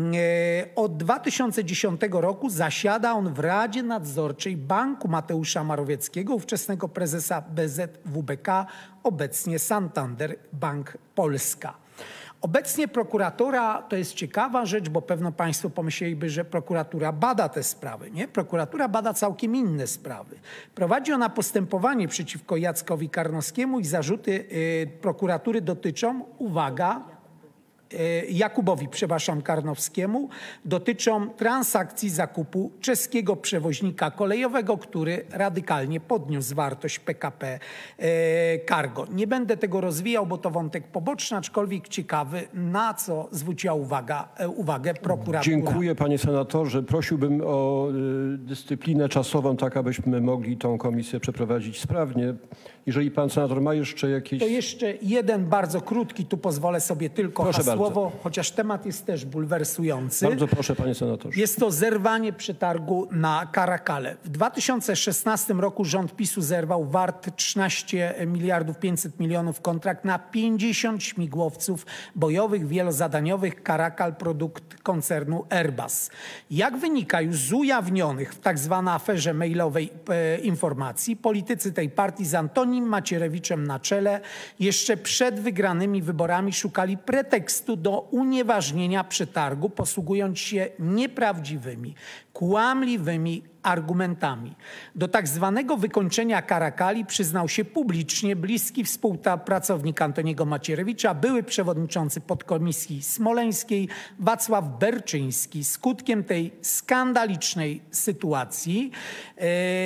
Od dwa tysiące dziesiątego roku zasiada on w Radzie Nadzorczej Banku Mateusza Morawieckiego, ówczesnego prezesa B Z W B K, obecnie Santander Bank Polska. Obecnie prokuratura, to jest ciekawa rzecz, bo pewno państwo pomyśleliby, że prokuratura bada te sprawy. Nie? Prokuratura bada całkiem inne sprawy. Prowadzi ona postępowanie przeciwko Jackowi Karnowskiemu i zarzuty y, prokuratury dotyczą, uwaga, Jakubowi, przepraszam, Karnowskiemu, dotyczą transakcji zakupu czeskiego przewoźnika kolejowego, który radykalnie podniósł wartość P K P Cargo. Nie będę tego rozwijał, bo to wątek poboczny, aczkolwiek ciekawy, na co zwróciła uwaga, uwagę prokuratura. Dziękuję, panie senatorze. Prosiłbym o dyscyplinę czasową, tak abyśmy mogli tą komisję przeprowadzić sprawnie. Jeżeli pan senator ma jeszcze jakieś... To jeszcze jeden bardzo krótki, tu pozwolę sobie tylko Proszę hasłowo, bardzo. chociaż temat jest też bulwersujący. Bardzo proszę, panie senatorze. Jest to zerwanie przetargu na Karakale. W dwa tysiące szesnastym roku rząd PiSu zerwał wart trzynaście miliardów pięćset milionów kontrakt na pięćdziesiąt śmigłowców bojowych wielozadaniowych Karakal, produkt koncernu Airbus. Jak wynika już z ujawnionych w tak zwanej aferze mailowej e, informacji, politycy tej partii z Antonim Macierewiczem na czele jeszcze przed wygranymi wyborami szukali pretekstu do unieważnienia przetargu, posługując się nieprawdziwymi, kłamliwymi argumentami. Do tak zwanego wykończenia Karakali przyznał się publicznie bliski współpracownik Antoniego Macierewicza, były przewodniczący podkomisji smoleńskiej Wacław Berczyński. Skutkiem tej skandalicznej sytuacji e,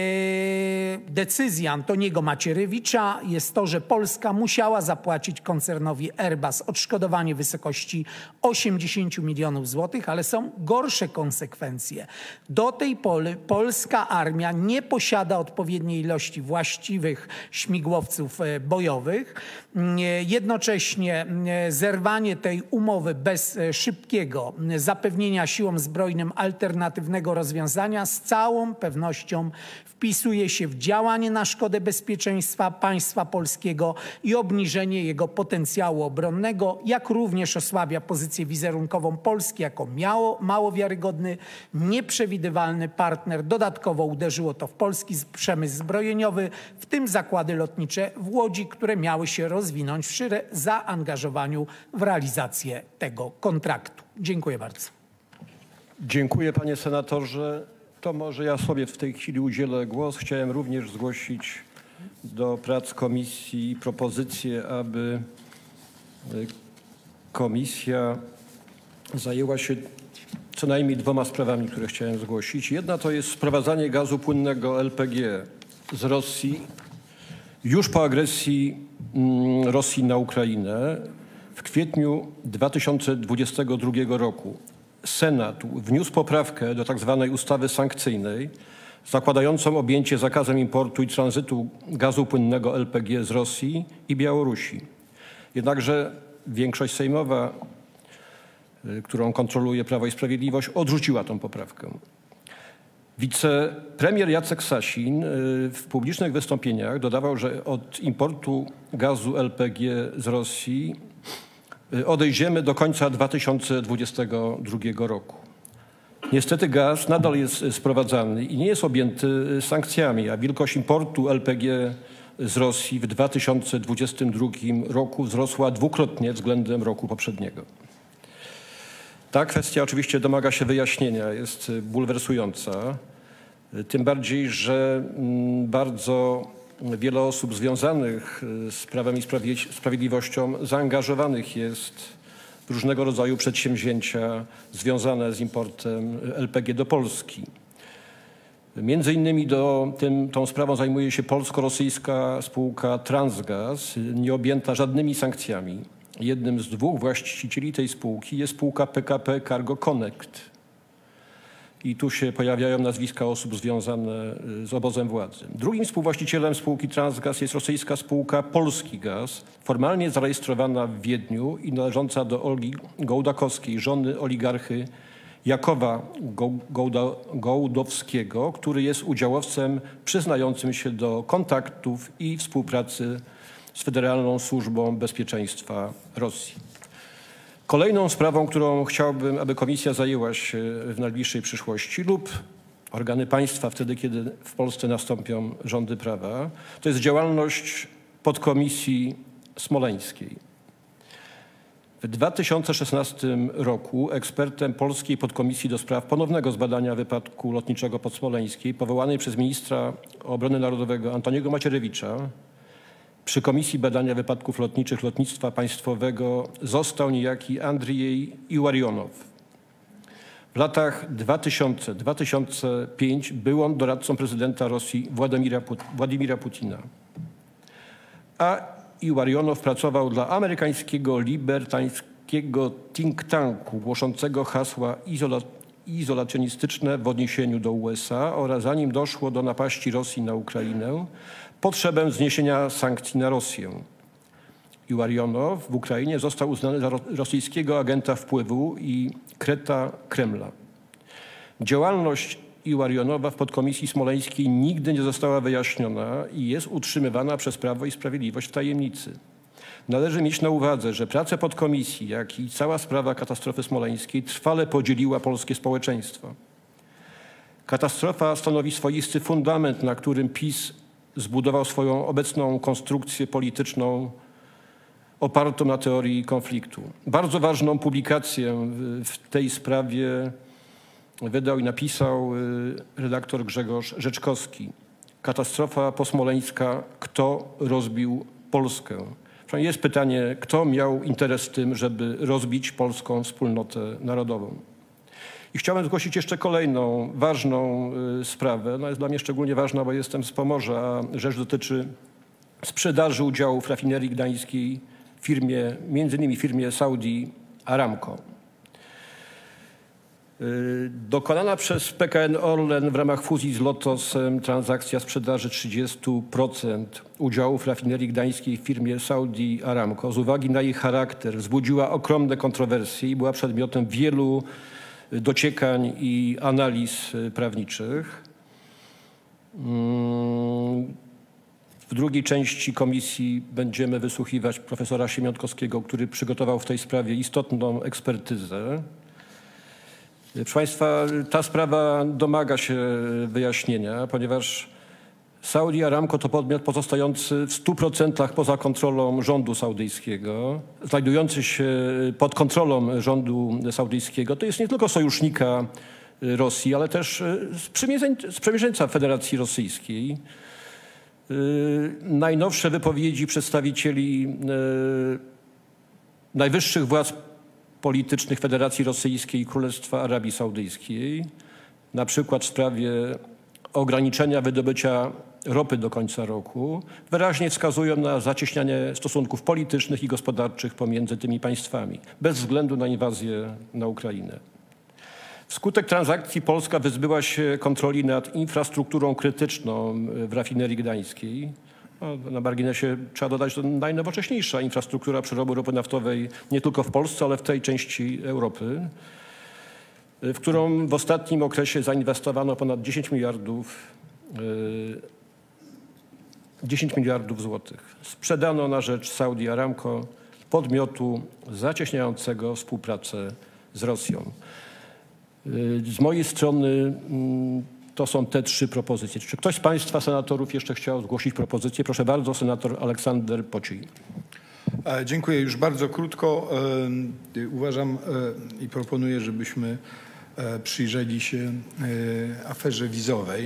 decyzji Antoniego Macierewicza jest to, że Polska musiała zapłacić koncernowi Airbus odszkodowanie w wysokości osiemdziesiąt milionów złotych, ale są gorsze konsekwencje. Do tej pory polska armia nie posiada odpowiedniej ilości właściwych śmigłowców bojowych. Jednocześnie zerwanie tej umowy bez szybkiego zapewnienia siłom zbrojnym alternatywnego rozwiązania z całą pewnością wpisuje się w działanie na szkodę bezpieczeństwa państwa polskiego i obniżenie jego potencjału obronnego, jak również osłabia pozycję wizerunkową Polski jako mało, mało wiarygodny, nieprzewidywalny partner. Dodatkowo uderzyło to w polski przemysł zbrojeniowy, w tym zakłady lotnicze w Łodzi, które miały się rozwinąć w szire zaangażowaniu w realizację tego kontraktu. Dziękuję bardzo. Dziękuję, panie senatorze. To może ja sobie w tej chwili udzielę głos. Chciałem również zgłosić do prac komisji propozycję, aby komisja zajęła się co najmniej dwoma sprawami, które chciałem zgłosić. Jedna to jest sprowadzanie gazu płynnego L P G z Rosji już po agresji Rosji na Ukrainę. W kwietniu dwa tysiące dwudziestego drugiego roku Senat wniósł poprawkę do tzw. ustawy sankcyjnej zakładającą objęcie zakazem importu i tranzytu gazu płynnego L P G z Rosji i Białorusi. Jednakże większość sejmowa, którą kontroluje Prawo i Sprawiedliwość, odrzuciła tą poprawkę. Wicepremier Jacek Sasin w publicznych wystąpieniach dodawał, że od importu gazu L P G z Rosji odejdziemy do końca dwa tysiące dwudziestego drugiego roku. Niestety gaz nadal jest sprowadzany i nie jest objęty sankcjami, a wielkość importu L P G z Rosji w dwa tysiące dwudziestym drugim roku wzrosła dwukrotnie względem roku poprzedniego. Ta kwestia oczywiście domaga się wyjaśnienia, jest bulwersująca, tym bardziej, że bardzo wiele osób związanych z Prawem i Sprawiedliwością zaangażowanych jest w różnego rodzaju przedsięwzięcia związane z importem L P G do Polski. Między innymi do tym, tą sprawą zajmuje się polsko-rosyjska spółka Transgaz, nie objęta żadnymi sankcjami. Jednym z dwóch właścicieli tej spółki jest spółka P K P Cargo Connect. I tu się pojawiają nazwiska osób związane z obozem władzy. Drugim współwłaścicielem spółki Transgaz jest rosyjska spółka Polski Gaz, formalnie zarejestrowana w Wiedniu i należąca do Olgi Gołdakowskiej, żony oligarchy Jakowa Gołda, Gołdowskiego, który jest udziałowcem przyznającym się do kontaktów i współpracy z Federalną Służbą Bezpieczeństwa Rosji. Kolejną sprawą, którą chciałbym, aby komisja zajęła się w najbliższej przyszłości lub organy państwa wtedy, kiedy w Polsce nastąpią rządy prawa, to jest działalność podkomisji smoleńskiej. W dwa tysiące szesnastym roku ekspertem Polskiej Podkomisji do spraw ponownego zbadania wypadku lotniczego pod Smoleńskiej, powołanej przez ministra obrony narodowego Antoniego Macierewicza, przy Komisji Badania Wypadków Lotniczych Lotnictwa Państwowego został niejaki Andrzej Iłarionow. W latach dwa tysiące do dwa tysiące piątego był on doradcą prezydenta Rosji Władimira, Put Władimira Putina. A Iłarionow pracował dla amerykańskiego libertańskiego think tanku głoszącego hasła izola izolacjonistyczne w odniesieniu do U S A oraz zanim doszło do napaści Rosji na Ukrainę, potrzebę zniesienia sankcji na Rosję. Iłarionow w Ukrainie został uznany za rosyjskiego agenta wpływu i kreta Kremla. Działalność Iłarionowa w podkomisji smoleńskiej nigdy nie została wyjaśniona i jest utrzymywana przez Prawo i Sprawiedliwość w tajemnicy. Należy mieć na uwadze, że prace podkomisji, jak i cała sprawa katastrofy smoleńskiej trwale podzieliła polskie społeczeństwo. Katastrofa stanowi swoisty fundament, na którym PiS zbudował swoją obecną konstrukcję polityczną opartą na teorii konfliktu. Bardzo ważną publikację w tej sprawie wydał i napisał redaktor Grzegorz Rzeczkowski. Katastrofa posmoleńska. Kto rozbił Polskę? Jest pytanie, kto miał interes w tym, żeby rozbić polską wspólnotę narodową. I chciałem zgłosić jeszcze kolejną ważną y, sprawę. No jest dla mnie szczególnie ważna, bo jestem z Pomorza, a rzecz dotyczy sprzedaży udziałów rafinerii gdańskiej firmie, między innymi firmie Saudi Aramco. Y, dokonana przez P K N Orlen w ramach fuzji z Lotosem transakcja sprzedaży trzydziestu procent udziałów rafinerii gdańskiej w firmie Saudi Aramco z uwagi na jej charakter wzbudziła ogromne kontrowersje i była przedmiotem wielu dociekań i analiz prawniczych. W drugiej części komisji będziemy wysłuchiwać profesora Siemiątkowskiego, który przygotował w tej sprawie istotną ekspertyzę. Proszę Państwa, ta sprawa domaga się wyjaśnienia, ponieważ Saudi Aramco to podmiot pozostający w stu procentach poza kontrolą rządu saudyjskiego, znajdujący się pod kontrolą rządu saudyjskiego. To jest nie tylko sojusznika Rosji, ale też sprzymierzeńca Federacji Rosyjskiej. Najnowsze wypowiedzi przedstawicieli najwyższych władz politycznych Federacji Rosyjskiej i Królestwa Arabii Saudyjskiej, na przykład w sprawie ograniczenia wydobycia ropy do końca roku, wyraźnie wskazują na zacieśnianie stosunków politycznych i gospodarczych pomiędzy tymi państwami, bez względu na inwazję na Ukrainę. Wskutek transakcji Polska wyzbyła się kontroli nad infrastrukturą krytyczną w rafinerii gdańskiej. No, na marginesie trzeba dodać, że to najnowocześniejsza infrastruktura przerobu ropy naftowej nie tylko w Polsce, ale w tej części Europy, w którą w ostatnim okresie zainwestowano ponad dziesięć miliardów, dziesięć miliardów złotych. Sprzedano na rzecz Saudi Aramco, podmiotu zacieśniającego współpracę z Rosją. Z mojej strony to są te trzy propozycje. Czy ktoś z Państwa senatorów jeszcze chciał zgłosić propozycję? Proszę bardzo, senator Aleksander Pociej. Dziękuję. Już bardzo krótko. Uważam i proponuję, żebyśmy przyjrzeli się aferze wizowej.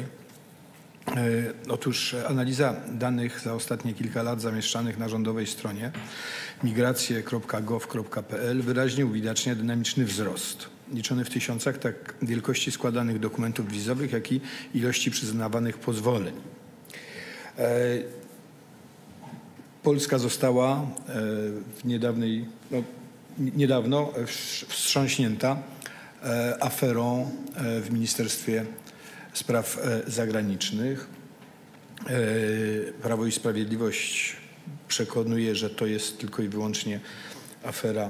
Otóż analiza danych za ostatnie kilka lat zamieszczanych na rządowej stronie migracje kropka gov kropka p l wyraźnie uwidacznia dynamiczny wzrost liczony w tysiącach, tak wielkości składanych dokumentów wizowych, jak i ilości przyznawanych pozwoleń. Polska została w niedawnej, no, niedawno wstrząśnięta aferą w Ministerstwie Spraw Zagranicznych. Prawo i Sprawiedliwość przekonuje, że to jest tylko i wyłącznie afera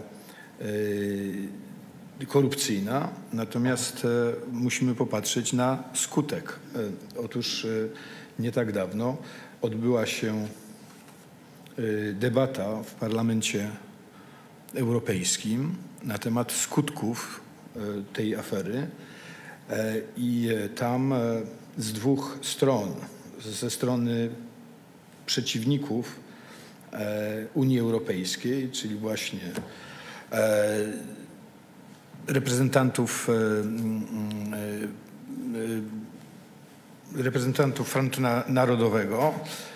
korupcyjna, natomiast musimy popatrzeć na skutek. Otóż nie tak dawno odbyła się debata w Parlamencie Europejskim na temat skutków tej afery i tam z dwóch stron, ze strony przeciwników Unii Europejskiej, czyli właśnie reprezentantów reprezentantów Frontu Narodowego,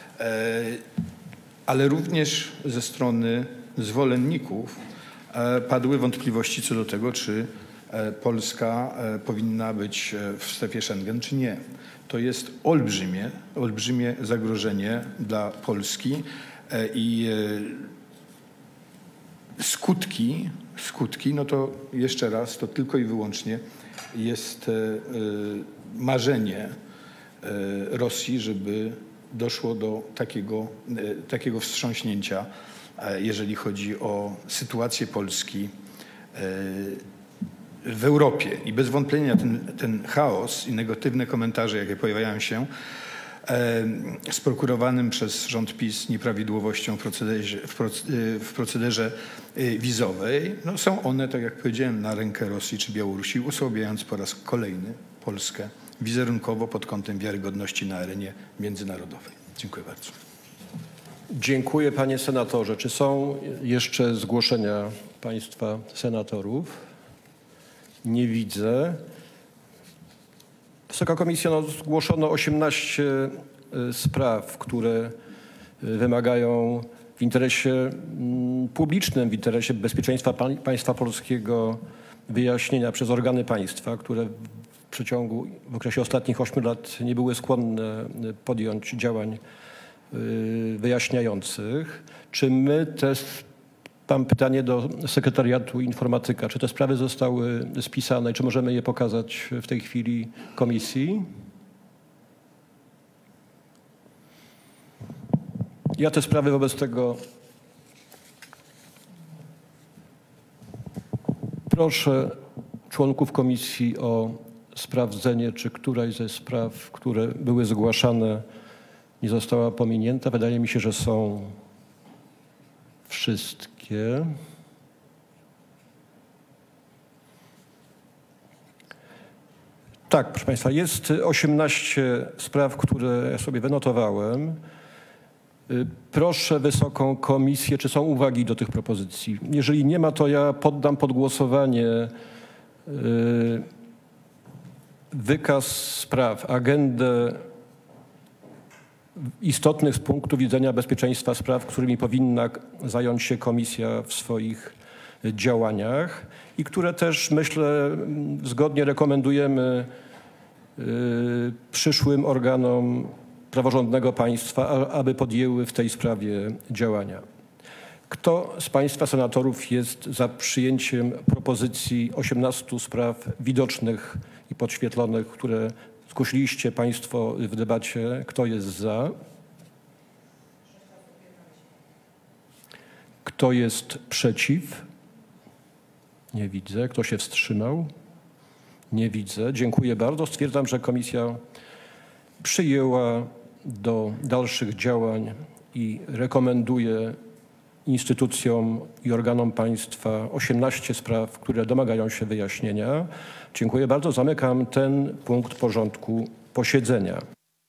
ale również ze strony zwolenników padły wątpliwości co do tego, czy Polska powinna być w strefie Schengen, czy nie. To jest olbrzymie, olbrzymie zagrożenie dla Polski i skutki, skutki, no to jeszcze raz, to tylko i wyłącznie jest marzenie Rosji, żeby doszło do takiego, takiego wstrząśnięcia, jeżeli chodzi o sytuację Polski w Europie. I bez wątpienia ten, ten chaos i negatywne komentarze, jakie pojawiają się z prokurowanym przez rząd PiS nieprawidłowością w procederze, w procederze wizowej, no są one, tak jak powiedziałem, na rękę Rosji czy Białorusi, osłabiając po raz kolejny Polskę wizerunkowo pod kątem wiarygodności na arenie międzynarodowej. Dziękuję bardzo. Dziękuję, panie senatorze. Czy są jeszcze zgłoszenia państwa senatorów? Nie widzę. Wysoka Komisjo, no, zgłoszono osiemnaście spraw, które wymagają w interesie publicznym, w interesie bezpieczeństwa państwa polskiego wyjaśnienia przez organy państwa, które w przeciągu, w okresie ostatnich ośmiu lat nie były skłonne podjąć działań wyjaśniających. Czy my te, mam pytanie do sekretariatu informatyka, czy te sprawy zostały spisane, czy możemy je pokazać w tej chwili komisji? Ja te sprawy wobec tego proszę członków komisji o sprawdzenie, czy któraś ze spraw, które były zgłaszane, nie została pominięta. Wydaje mi się, że są wszystkie. Tak, proszę państwa, jest osiemnaście spraw, które ja sobie wynotowałem. Proszę Wysoką Komisję, czy są uwagi do tych propozycji. Jeżeli nie ma, to ja poddam pod głosowanie wykaz spraw, agendę istotnych z punktu widzenia bezpieczeństwa spraw, którymi powinna zająć się komisja w swoich działaniach i które też, myślę, zgodnie rekomendujemy przyszłym organom praworządnego państwa, aby podjęły w tej sprawie działania. Kto z państwa senatorów jest za przyjęciem propozycji osiemnastu spraw widocznych i podświetlonych, które zgłosiliście państwo w debacie? Kto jest za? Kto jest przeciw? Nie widzę. Kto się wstrzymał? Nie widzę. Dziękuję bardzo. Stwierdzam, że komisja przyjęła do dalszych działań i rekomenduje instytucjom i organom państwa osiemnaście spraw, które domagają się wyjaśnienia. Dziękuję bardzo. Zamykam ten punkt porządku posiedzenia.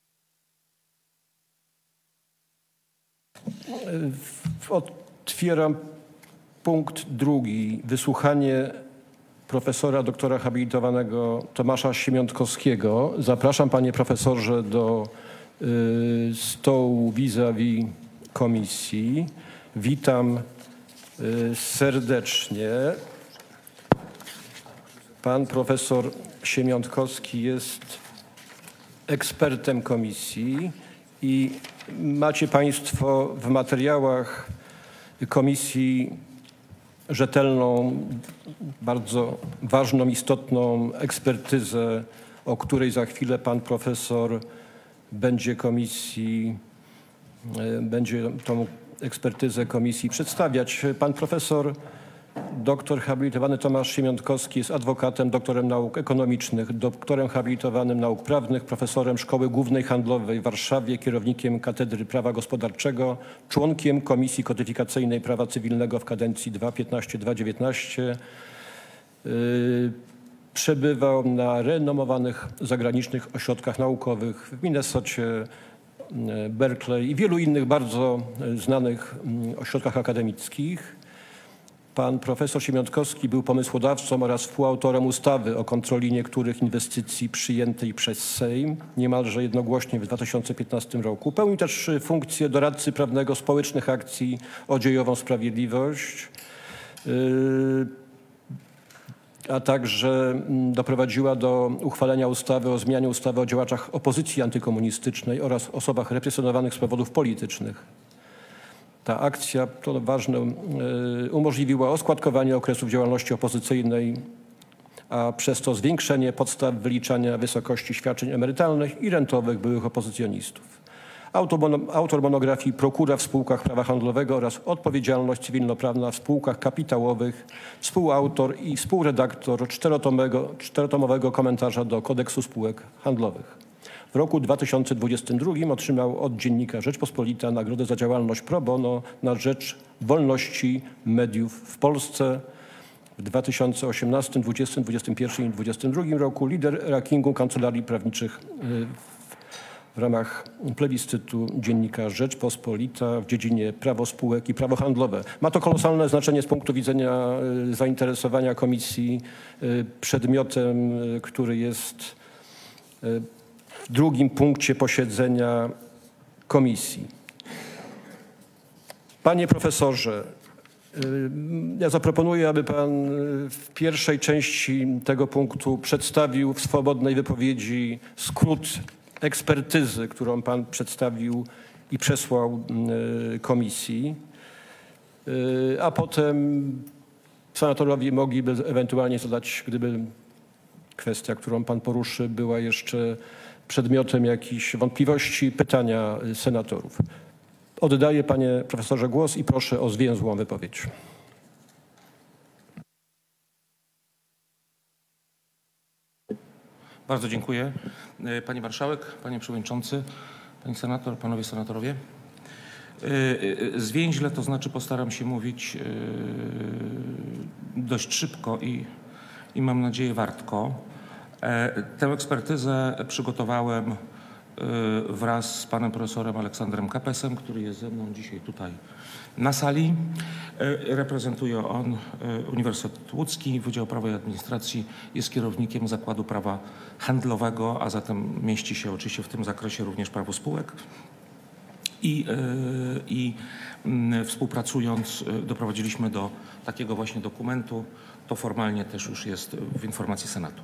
Otwieram punkt drugi. Wysłuchanie profesora doktora habilitowanego Tomasza Siemiątkowskiego. Zapraszam, panie profesorze, do y, stołu vis-a-vis komisji. Witam y, serdecznie. Pan profesor Siemiątkowski jest ekspertem komisji i macie państwo w materiałach komisji rzetelną, bardzo ważną, istotną ekspertyzę, o której za chwilę pan profesor będzie komisji, będzie tą ekspertyzę komisji przedstawiać. Pan profesor doktor habilitowany Tomasz Siemiątkowski jest adwokatem, doktorem nauk ekonomicznych, doktorem habilitowanym nauk prawnych, profesorem Szkoły Głównej Handlowej w Warszawie, kierownikiem Katedry Prawa Gospodarczego, członkiem Komisji Kodyfikacyjnej Prawa Cywilnego w kadencji dwa tysiące piętnaście do dwa tysiące dziewiętnaście. Yy, przebywał na renomowanych zagranicznych ośrodkach naukowych w Minnesocie, Berkeley i wielu innych bardzo znanych ośrodkach akademickich. Pan profesor Siemiątkowski był pomysłodawcą oraz współautorem ustawy o kontroli niektórych inwestycji przyjętej przez Sejm niemalże jednogłośnie w dwa tysiące piętnastym roku. Pełnił też funkcję doradcy prawnego społecznych akcji o dziejową sprawiedliwość, a także doprowadziła do uchwalenia ustawy o zmianie ustawy o działaczach opozycji antykomunistycznej oraz osobach represjonowanych z powodów politycznych. Ta akcja, to ważne, umożliwiła oskładkowanie okresów działalności opozycyjnej, a przez to zwiększenie podstaw wyliczania wysokości świadczeń emerytalnych i rentowych byłych opozycjonistów. Autor monografii Prokura w spółkach prawa handlowego oraz odpowiedzialność cywilnoprawna w spółkach kapitałowych, współautor i współredaktor czterotomowego, czterotomowego komentarza do kodeksu spółek handlowych. W roku dwa tysiące dwudziestym drugim otrzymał od dziennika Rzeczpospolita nagrodę za działalność pro bono na rzecz wolności mediów w Polsce. W dwa tysiące osiemnastym, dwudziestym, dwudziestym pierwszym i dwudziestym drugim roku lider rankingu kancelarii prawniczych w ramach plebiscytu dziennika Rzeczpospolita w dziedzinie prawo spółek i prawo handlowe. Ma to kolosalne znaczenie z punktu widzenia zainteresowania komisji przedmiotem, który jest w drugim punkcie posiedzenia komisji. Panie profesorze, ja zaproponuję, aby pan w pierwszej części tego punktu przedstawił w swobodnej wypowiedzi skrót ekspertyzy, którą pan przedstawił i przesłał komisji, a potem senatorowie mogliby ewentualnie zadać, gdyby kwestia, którą pan poruszy, była jeszcze przedmiotem jakichś wątpliwości, pytania senatorów. Oddaję, panie profesorze, głos i proszę o zwięzłą wypowiedź. Bardzo dziękuję. Pani marszałek, panie przewodniczący, pani senator, panowie senatorowie. Zwięźle, to znaczy postaram się mówić dość szybko i, i mam nadzieję wartko. Tę ekspertyzę przygotowałem wraz z panem profesorem Aleksandrem Kapesem, który jest ze mną dzisiaj tutaj na sali. Reprezentuje on Uniwersytet Łódzki, Wydział Prawa i Administracji, jest kierownikiem Zakładu Prawa Handlowego, a zatem mieści się oczywiście w tym zakresie również prawo spółek. I, i współpracując doprowadziliśmy do takiego właśnie dokumentu. To formalnie też już jest w informacji Senatu.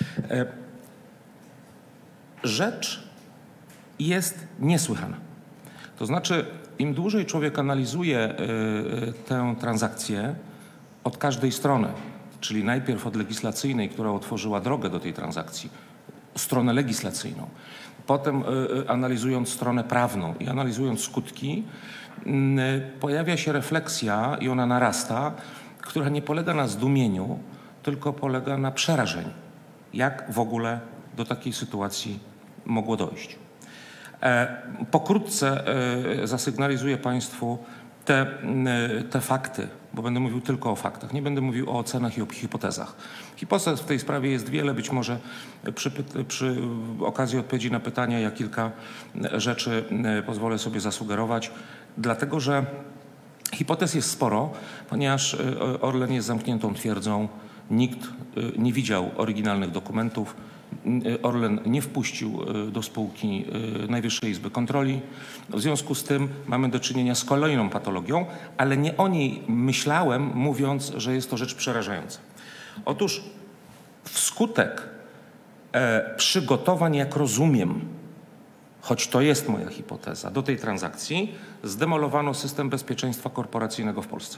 Rzecz jest niesłychana. To znaczy, im dłużej człowiek analizuje tę transakcję od każdej strony, czyli najpierw od legislacyjnej, która otworzyła drogę do tej transakcji, stronę legislacyjną, potem analizując stronę prawną i analizując skutki, pojawia się refleksja i ona narasta, która nie polega na zdumieniu, tylko polega na przerażeniu. Jak w ogóle do takiej sytuacji mogło dojść? Pokrótce zasygnalizuję państwu te, te fakty, bo będę mówił tylko o faktach. Nie będę mówił o ocenach i o hipotezach. Hipotez w tej sprawie jest wiele. Być może przy, przy okazji odpowiedzi na pytania ja kilka rzeczy pozwolę sobie zasugerować, dlatego że hipotez jest sporo, ponieważ Orlen jest zamkniętą twierdzą. Nikt nie widział oryginalnych dokumentów. Orlen nie wpuścił do spółki Najwyższej Izby Kontroli. W związku z tym mamy do czynienia z kolejną patologią, ale nie o niej myślałem, mówiąc, że jest to rzecz przerażająca. Otóż wskutek e, przygotowań, jak rozumiem, choć to jest moja hipoteza, do tej transakcji zdemolowano system bezpieczeństwa korporacyjnego w Polsce.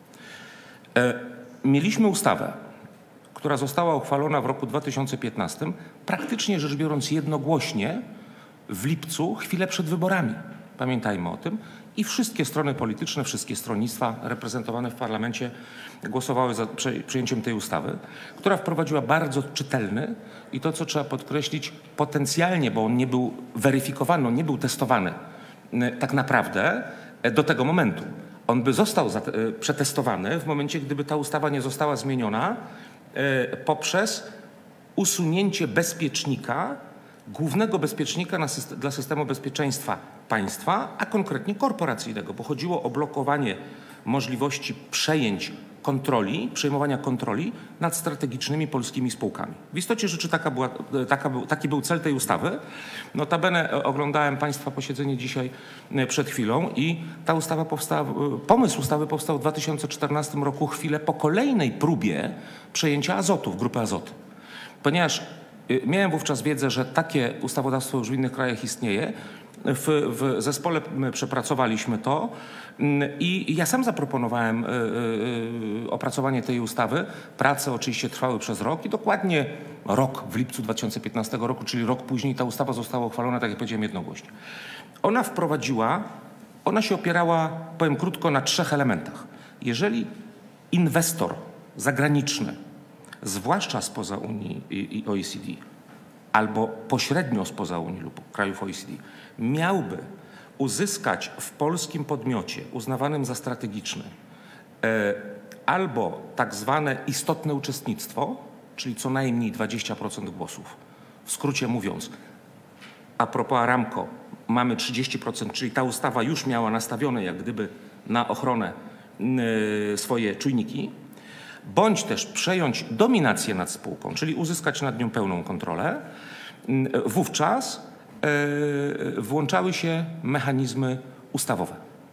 E, mieliśmy ustawę, która została uchwalona w roku dwa tysiące piętnastym, praktycznie rzecz biorąc jednogłośnie w lipcu, chwilę przed wyborami. Pamiętajmy o tym. I wszystkie strony polityczne, wszystkie stronnictwa reprezentowane w parlamencie głosowały za przyjęciem tej ustawy, która wprowadziła bardzo czytelny i to, co trzeba podkreślić, potencjalnie, bo on nie był weryfikowany, on nie był testowany tak naprawdę do tego momentu. On by został przetestowany w momencie, gdyby ta ustawa nie została zmieniona poprzez usunięcie bezpiecznika, głównego bezpiecznika na system, dla systemu bezpieczeństwa państwa, a konkretnie korporacyjnego, bo chodziło o blokowanie możliwości przejęć kontroli, przejmowania kontroli nad strategicznymi polskimi spółkami. W istocie rzeczy taka była, taka był, taki był cel tej ustawy. Notabene oglądałem Państwa posiedzenie dzisiaj przed chwilą i ta ustawa powstała, pomysł ustawy powstał w dwa tysiące czternastym roku, chwilę po kolejnej próbie przejęcia Azotów, grupy Azoty. Ponieważ miałem wówczas wiedzę, że takie ustawodawstwo już w innych krajach istnieje. W, w zespole przepracowaliśmy to i ja sam zaproponowałem opracowanie tej ustawy. Prace oczywiście trwały przez rok i dokładnie rok w lipcu dwa tysiące piętnastego roku, czyli rok później ta ustawa została uchwalona, tak jak powiedziałem, jednogłośnie. Ona wprowadziła, ona się opierała, powiem krótko, na trzech elementach. Jeżeli inwestor zagraniczny, zwłaszcza spoza Unii i O E C D, albo pośrednio spoza Unii lub krajów O E C D, miałby uzyskać w polskim podmiocie uznawanym za strategiczny e, albo tak zwane istotne uczestnictwo, czyli co najmniej dwadzieścia procent głosów. W skrócie mówiąc, a propos Aramco, mamy trzydzieści procent, czyli ta ustawa już miała nastawione jak gdyby na ochronę y, swoje czujniki, bądź też przejąć dominację nad spółką, czyli uzyskać nad nią pełną kontrolę, wówczas włączały się mechanizmy ustawowe.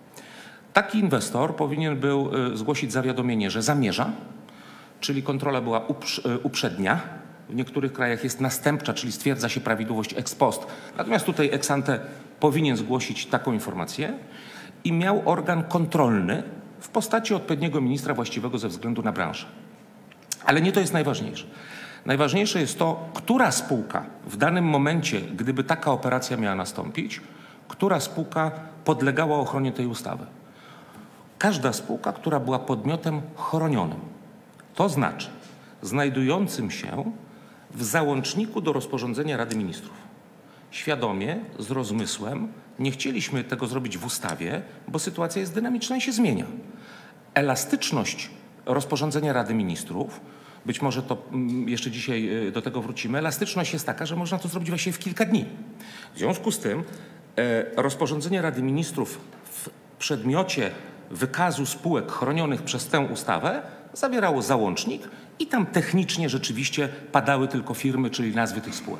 Taki inwestor powinien był zgłosić zawiadomienie, że zamierza, czyli kontrola była uprzednia. W niektórych krajach jest następcza, czyli stwierdza się prawidłowość ex post. Natomiast tutaj ex ante powinien zgłosić taką informację i miał organ kontrolny w postaci odpowiedniego ministra właściwego ze względu na branżę. Ale nie to jest najważniejsze. Najważniejsze jest to, która spółka w danym momencie, gdyby taka operacja miała nastąpić, która spółka podlegała ochronie tej ustawy. Każda spółka, która była podmiotem chronionym. To znaczy znajdującym się w załączniku do rozporządzenia Rady Ministrów. Świadomie, z rozmysłem, nie chcieliśmy tego zrobić w ustawie, bo sytuacja jest dynamiczna i się zmienia. Elastyczność rozporządzenia Rady Ministrów, być może to jeszcze dzisiaj do tego wrócimy, elastyczność jest taka, że można to zrobić właściwie w kilka dni. W związku z tym rozporządzenie Rady Ministrów w przedmiocie wykazu spółek chronionych przez tę ustawę zawierało załącznik i tam technicznie rzeczywiście padały tylko firmy, czyli nazwy tych spółek.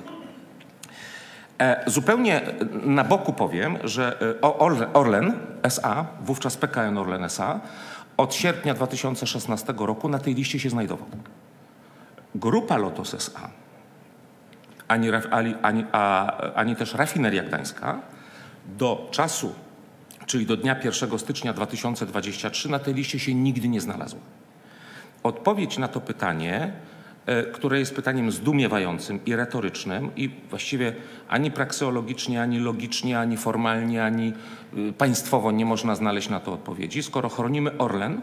Zupełnie na boku powiem, że Orlen S A, wówczas P K N Orlen S A, od sierpnia dwa tysiące szesnastego roku na tej liście się znajdował. Grupa Lotos S A, ani, ani, ani, ani też Rafineria Gdańska do czasu, czyli do dnia pierwszego stycznia dwa tysiące dwudziestego trzeciego na tej liście się nigdy nie znalazła. Odpowiedź na to pytanie, które jest pytaniem zdumiewającym i retorycznym i właściwie ani prakseologicznie, ani logicznie, ani formalnie, ani państwowo nie można znaleźć na to odpowiedzi. Skoro chronimy Orlen,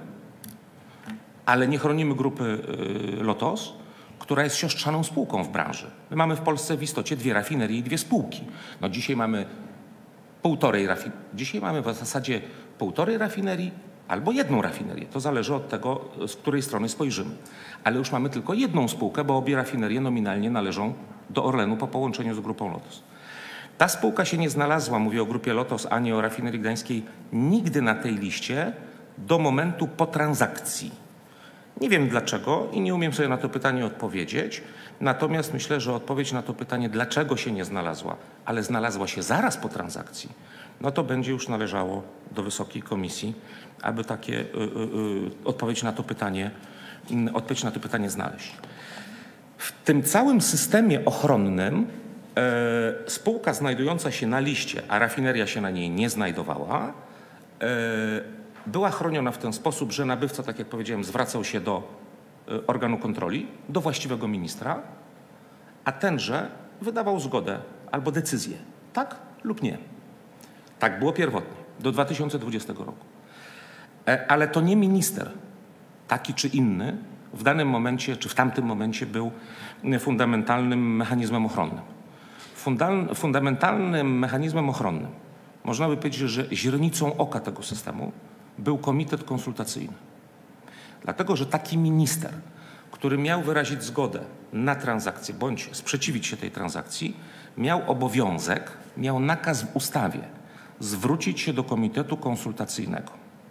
ale nie chronimy grupy Lotos, która jest siostrzaną spółką w branży. My mamy w Polsce w istocie dwie rafinerie i dwie spółki. No dzisiaj mamy półtorej rafinerii. Dzisiaj mamy w zasadzie półtorej rafinerii albo jedną rafinerię. To zależy od tego, z której strony spojrzymy. Ale już mamy tylko jedną spółkę, bo obie rafinerie nominalnie należą do Orlenu po połączeniu z grupą Lotos. Ta spółka się nie znalazła, mówię o grupie Lotos, ani o rafinerii gdańskiej, nigdy na tej liście do momentu po transakcji. Nie wiem dlaczego i nie umiem sobie na to pytanie odpowiedzieć, natomiast myślę, że odpowiedź na to pytanie, dlaczego się nie znalazła, ale znalazła się zaraz po transakcji, no to będzie już należało do Wysokiej Komisji, aby takie y, y, y, odpowiedź na to pytanie, y, odpowiedź na to pytanie znaleźć. W tym całym systemie ochronnym e, spółka znajdująca się na liście, a rafineria się na niej nie znajdowała, e, była chroniona w ten sposób, że nabywca, tak jak powiedziałem, zwracał się do e, organu kontroli, do właściwego ministra, a tenże wydawał zgodę albo decyzję, tak lub nie. Tak było pierwotnie, do dwa tysiące dwudziestego roku. E, ale to nie minister, taki czy inny, w danym momencie, czy w tamtym momencie był fundamentalnym mechanizmem ochronnym. Fundal, fundamentalnym mechanizmem ochronnym, można by powiedzieć, że źrenicą oka tego systemu był komitet konsultacyjny. Dlatego, że taki minister, który miał wyrazić zgodę na transakcję bądź sprzeciwić się tej transakcji, miał obowiązek, miał nakaz w ustawie zwrócić się do komitetu konsultacyjnego.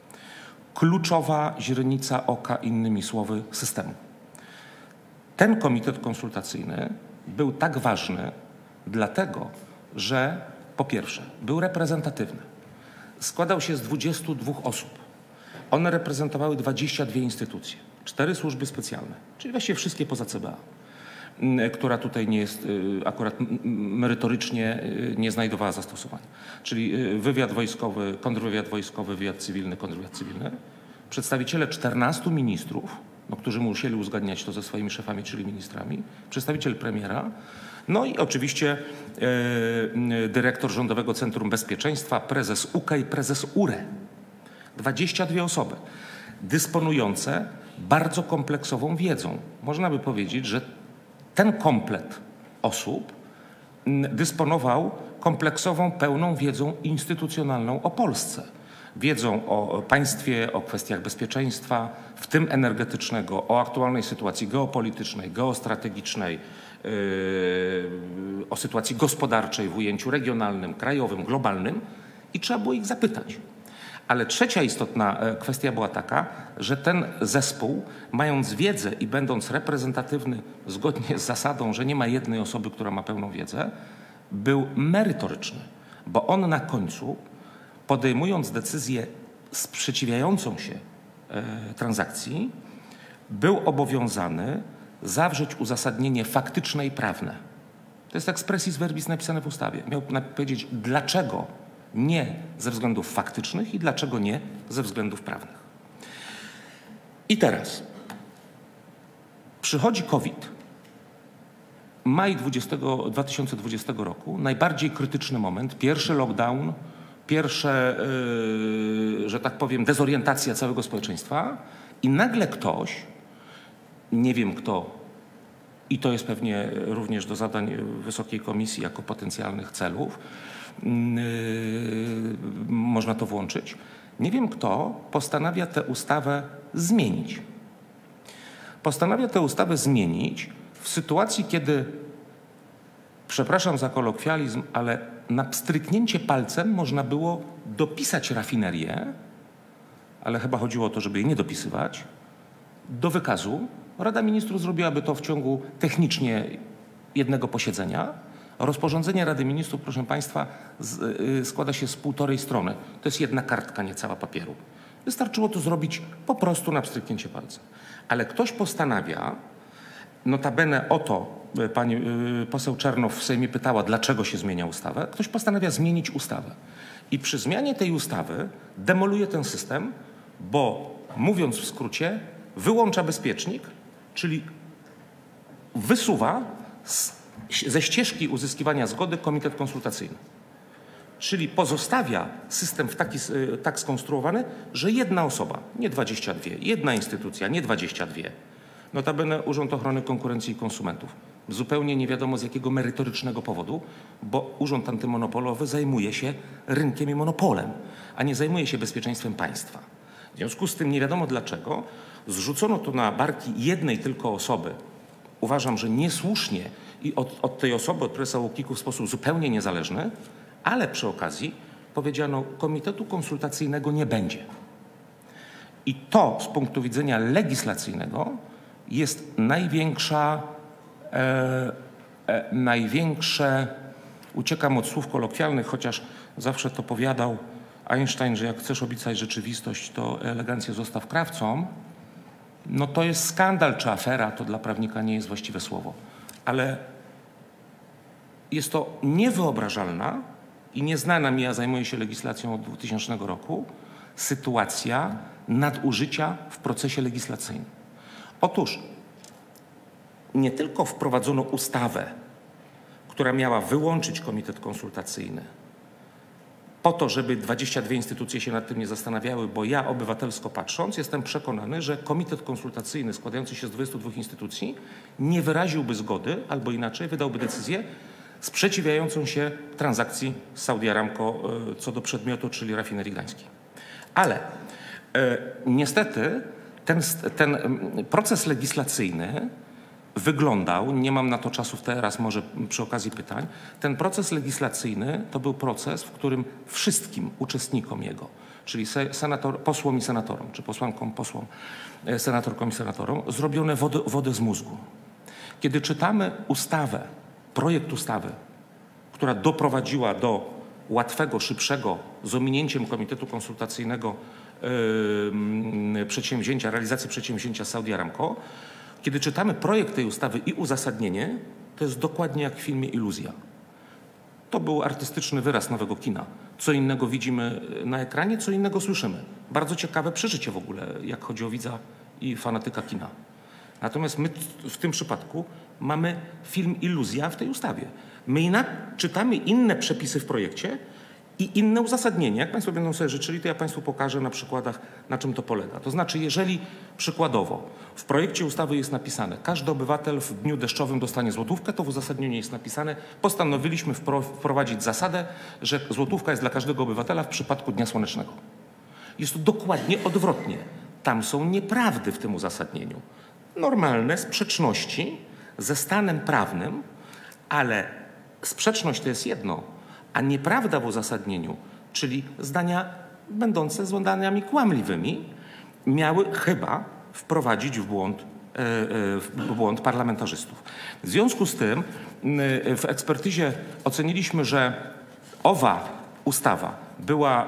Kluczowa źrenica oka, innymi słowy, systemu. Ten komitet konsultacyjny był tak ważny, dlatego że po pierwsze był reprezentatywny. Składał się z dwudziestu dwóch osób. One reprezentowały dwadzieścia dwie instytucje, cztery służby specjalne, czyli właściwie wszystkie poza C B A, która tutaj nie jest akurat merytorycznie nie znajdowała zastosowania. Czyli wywiad wojskowy, kontrwywiad wojskowy, wywiad cywilny, kontrwywiad cywilny. Przedstawiciele czternastu ministrów, no, którzy musieli uzgadniać to ze swoimi szefami, czyli ministrami, przedstawiciel premiera, no i oczywiście e, dyrektor Rządowego Centrum Bezpieczeństwa, prezes U K E i prezes U R E. dwadzieścia dwie osoby dysponujące bardzo kompleksową wiedzą. Można by powiedzieć, że ten komplet osób dysponował kompleksową, pełną wiedzą instytucjonalną o Polsce. Wiedzą o państwie, o kwestiach bezpieczeństwa, w tym energetycznego, o aktualnej sytuacji geopolitycznej, geostrategicznej, yy, o sytuacji gospodarczej w ujęciu regionalnym, krajowym, globalnym i trzeba było ich zapytać. Ale trzecia istotna kwestia była taka, że ten zespół, mając wiedzę i będąc reprezentatywny zgodnie z zasadą, że nie ma jednej osoby, która ma pełną wiedzę, był merytoryczny, bo on na końcu, podejmując decyzję sprzeciwiającą się e, transakcji, był obowiązany zawrzeć uzasadnienie faktyczne i prawne. To jest expressis verbis napisane w ustawie. Miał powiedzieć, dlaczego nie ze względów faktycznych i dlaczego nie ze względów prawnych. I teraz przychodzi COVID, maj dwa tysiące dwudziestego roku, najbardziej krytyczny moment, pierwszy lockdown, pierwsze, yy, że tak powiem, dezorientacja całego społeczeństwa i nagle ktoś, nie wiem kto, i to jest pewnie również do zadań Wysokiej Komisji jako potencjalnych celów, yy, można to włączyć, nie wiem kto postanawia tę ustawę zmienić. Postanawia tę ustawę zmienić w sytuacji, kiedy, przepraszam za kolokwializm, ale na pstryknięcie palcem można było dopisać rafinerię, ale chyba chodziło o to, żeby jej nie dopisywać, do wykazu. Rada Ministrów zrobiłaby to w ciągu technicznie jednego posiedzenia. Rozporządzenie Rady Ministrów, proszę Państwa, z, y, składa się z półtorej strony. To jest jedna kartka, nie cała papieru. Wystarczyło to zrobić po prostu na pstryknięcie palcem. Ale ktoś postanawia, notabene o to pani y, poseł Czernow w Sejmie pytała, dlaczego się zmienia ustawę. Ktoś postanawia zmienić ustawę. I przy zmianie tej ustawy demoluje ten system, bo mówiąc w skrócie, wyłącza bezpiecznik, czyli wysuwa z, ze ścieżki uzyskiwania zgody komitet konsultacyjny. Czyli pozostawia system w taki, tak skonstruowany, że jedna osoba, nie dwadzieścia dwie, jedna instytucja, nie dwadzieścia dwie, notabene Urząd Ochrony Konkurencji i Konsumentów, zupełnie nie wiadomo z jakiego merytorycznego powodu, bo Urząd Antymonopolowy zajmuje się rynkiem i monopolem, a nie zajmuje się bezpieczeństwem państwa. W związku z tym nie wiadomo dlaczego zrzucono to na barki jednej tylko osoby. Uważam, że niesłusznie i od, od tej osoby, od prezesa UOKiK-u w sposób zupełnie niezależny, ale przy okazji powiedziano, komitetu konsultacyjnego nie będzie. I to z punktu widzenia legislacyjnego jest największa, e, e, największe, uciekam od słów kolokwialnych, chociaż zawsze to powiadał Einstein, że jak chcesz opisać rzeczywistość, to elegancję zostaw krawcom. no to jest skandal czy afera, to dla prawnika nie jest właściwe słowo, ale jest to niewyobrażalna i nieznana mi, ja zajmuję się legislacją od dwutysięcznego roku, sytuacja nadużycia w procesie legislacyjnym. Otóż nie tylko wprowadzono ustawę, która miała wyłączyć komitet konsultacyjny, po to, żeby dwadzieścia dwie instytucje się nad tym nie zastanawiały, bo ja obywatelsko patrząc jestem przekonany, że komitet konsultacyjny składający się z dwudziestu dwóch instytucji nie wyraziłby zgody, albo inaczej wydałby decyzję sprzeciwiającą się transakcji z Saudi Aramco co do przedmiotu, czyli rafinerii gdańskiej. Ale e, niestety ten, ten proces legislacyjny wyglądał, nie mam na to czasu teraz, może przy okazji pytań, ten proces legislacyjny to był proces, w którym wszystkim uczestnikom jego, czyli senator, posłom i senatorom, czy posłankom, posłom, senatorkom i senatorom, zrobiono wodę, wodę z mózgu. Kiedy czytamy ustawę, projekt ustawy, która doprowadziła do łatwego, szybszego, z ominięciem komitetu konsultacyjnego yy, przedsięwzięcia, realizacji przedsięwzięcia Saudi Aramco, kiedy czytamy projekt tej ustawy i uzasadnienie, to jest dokładnie jak w filmie Iluzja. To był artystyczny wyraz nowego kina. Co innego widzimy na ekranie, co innego słyszymy. Bardzo ciekawe przeżycie w ogóle, jak chodzi o widza i fanatyka kina. Natomiast my w tym przypadku mamy film Iluzja w tej ustawie. My inak czytamy inne przepisy w projekcie i inne uzasadnienie. Jak Państwo będą sobie życzyli, to ja Państwu pokażę na przykładach, na czym to polega. To znaczy, jeżeli przykładowo w projekcie ustawy jest napisane, każdy obywatel w dniu deszczowym dostanie złotówkę, to w uzasadnieniu jest napisane, postanowiliśmy wprowadzić zasadę, że złotówka jest dla każdego obywatela w przypadku dnia słonecznego. Jest to dokładnie odwrotnie. Tam są nieprawdy w tym uzasadnieniu. Normalne sprzeczności ze stanem prawnym, ale sprzeczność to jest jedno, a nieprawda w uzasadnieniu, czyli zdania będące zdaniami kłamliwymi, miały chyba wprowadzić w błąd, w błąd parlamentarzystów. W związku z tym w ekspertyzie oceniliśmy, że owa ustawa była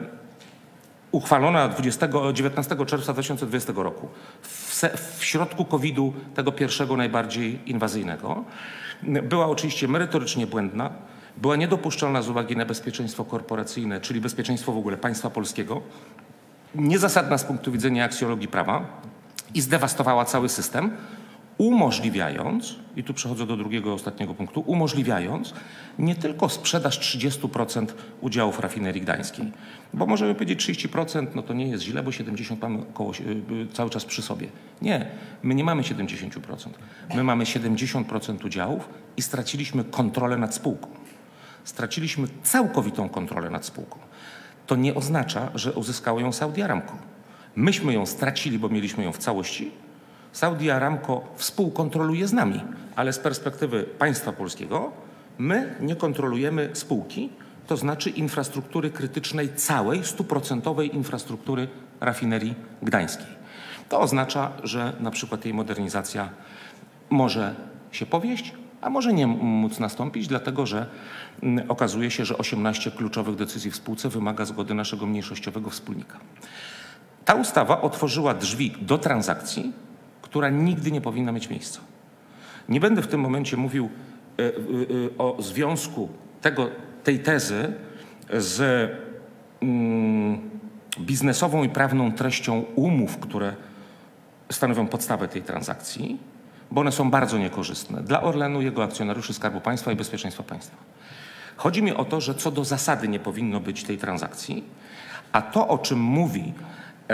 uchwalona dziewiętnastego czerwca dwa tysiące dwudziestego roku w, w środku kowida, tego pierwszego najbardziej inwazyjnego. Była oczywiście merytorycznie błędna, była niedopuszczalna z uwagi na bezpieczeństwo korporacyjne, czyli bezpieczeństwo w ogóle państwa polskiego, niezasadna z punktu widzenia aksjologii prawa i zdewastowała cały system, umożliwiając, i tu przechodzę do drugiego, ostatniego punktu, umożliwiając nie tylko sprzedaż trzydziestu procent udziałów rafinerii gdańskiej, bo możemy powiedzieć trzydzieści procent, no to nie jest źle, bo siedemdziesiąt procent mamy koło, cały czas przy sobie. Nie, my nie mamy siedemdziesiąt procent. My mamy siedemdziesiąt procent udziałów i straciliśmy kontrolę nad spółką. Straciliśmy całkowitą kontrolę nad spółką. To nie oznacza, że uzyskało ją Saudi Aramco. Myśmy ją stracili, bo mieliśmy ją w całości. Saudi Aramco współkontroluje z nami, ale z perspektywy państwa polskiego my nie kontrolujemy spółki, to znaczy infrastruktury krytycznej całej, stuprocentowej infrastruktury rafinerii gdańskiej. To oznacza, że na przykład jej modernizacja może się powieść, a może nie móc nastąpić, dlatego że okazuje się, że osiemnaście kluczowych decyzji w spółce wymaga zgody naszego mniejszościowego wspólnika. Ta ustawa otworzyła drzwi do transakcji, która nigdy nie powinna mieć miejsca. Nie będę w tym momencie mówił y, y, y, o związku tego, tej tezy z y, biznesową i prawną treścią umów, które stanowią podstawę tej transakcji, bo one są bardzo niekorzystne dla Orlenu, jego akcjonariuszy, Skarbu Państwa i bezpieczeństwa państwa. Chodzi mi o to, że co do zasady nie powinno być tej transakcji, a to, o czym mówi e,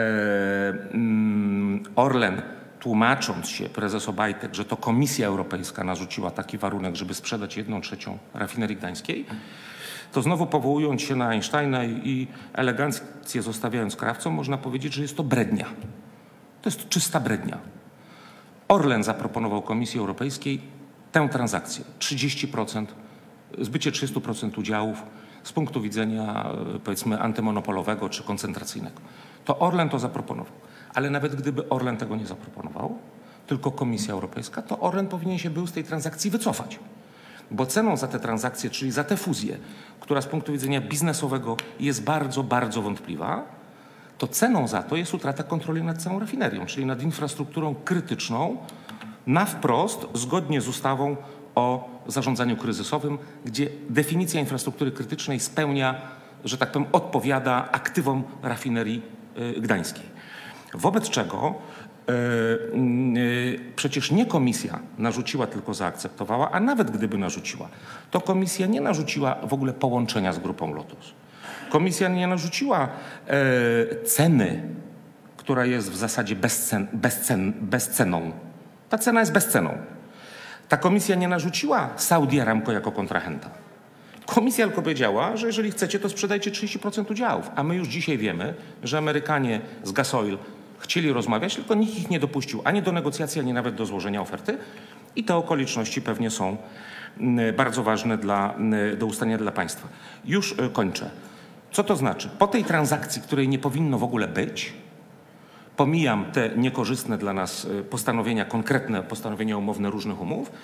mm, Orlen, tłumacząc się, prezes Obajtek, że to Komisja Europejska narzuciła taki warunek, żeby sprzedać jedną trzecią rafinerii gdańskiej, to znowu powołując się na Einsteina i elegancję zostawiając krawcą, można powiedzieć, że jest to brednia. To jest czysta brednia. Orlen zaproponował Komisji Europejskiej tę transakcję. trzydzieści procent, zbycie trzydziestu procent udziałów z punktu widzenia, powiedzmy, antymonopolowego czy koncentracyjnego. To Orlen to zaproponował. Ale nawet gdyby Orlen tego nie zaproponował, tylko Komisja Europejska, to Orlen powinien się był z tej transakcji wycofać. Bo ceną za tę transakcję, czyli za tę fuzję, która z punktu widzenia biznesowego jest bardzo, bardzo wątpliwa, to ceną za to jest utrata kontroli nad całą rafinerią, czyli nad infrastrukturą krytyczną na wprost, zgodnie z ustawą o zarządzaniu kryzysowym, gdzie definicja infrastruktury krytycznej spełnia, że tak powiem, odpowiada aktywom rafinerii gdańskiej. Wobec czego yy, yy, przecież nie komisja narzuciła, tylko zaakceptowała, a nawet gdyby narzuciła, to komisja nie narzuciła w ogóle połączenia z Grupą Lotos. Komisja nie narzuciła yy, ceny, która jest w zasadzie bezcen, bezcen, bezceną. Ta cena jest bezceną. Ta komisja nie narzuciła Saudi Aramco jako kontrahenta. Komisja tylko powiedziała, że jeżeli chcecie, to sprzedajcie trzydzieści procent udziałów. A my już dzisiaj wiemy, że Amerykanie z Gasoil chcieli rozmawiać, tylko nikt ich nie dopuścił ani do negocjacji, ani nawet do złożenia oferty. I te okoliczności pewnie są bardzo ważne dla, do ustalenia dla państwa. Już kończę. Co to znaczy? Po tej transakcji, której nie powinno w ogóle być, pomijam te niekorzystne dla nas postanowienia, konkretne postanowienia umowne różnych umów,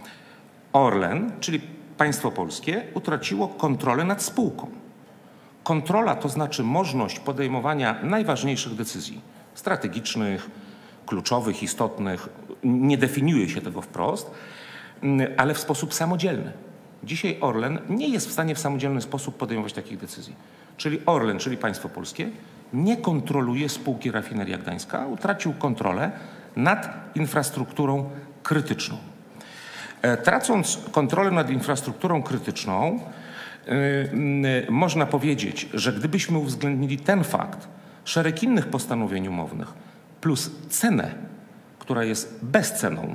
Orlen, czyli państwo polskie, utraciło kontrolę nad spółką. Kontrola to znaczy możliwość podejmowania najważniejszych decyzji strategicznych, kluczowych, istotnych. Nie definiuje się tego wprost, ale w sposób samodzielny. Dzisiaj Orlen nie jest w stanie w samodzielny sposób podejmować takich decyzji. Czyli Orlen, czyli państwo polskie, nie kontroluje spółki Rafineria Gdańska, utracił kontrolę nad infrastrukturą krytyczną. Tracąc kontrolę nad infrastrukturą krytyczną, yy, yy, można powiedzieć, że gdybyśmy uwzględnili ten fakt, szereg innych postanowień umownych, plus cenę, która jest bezceną,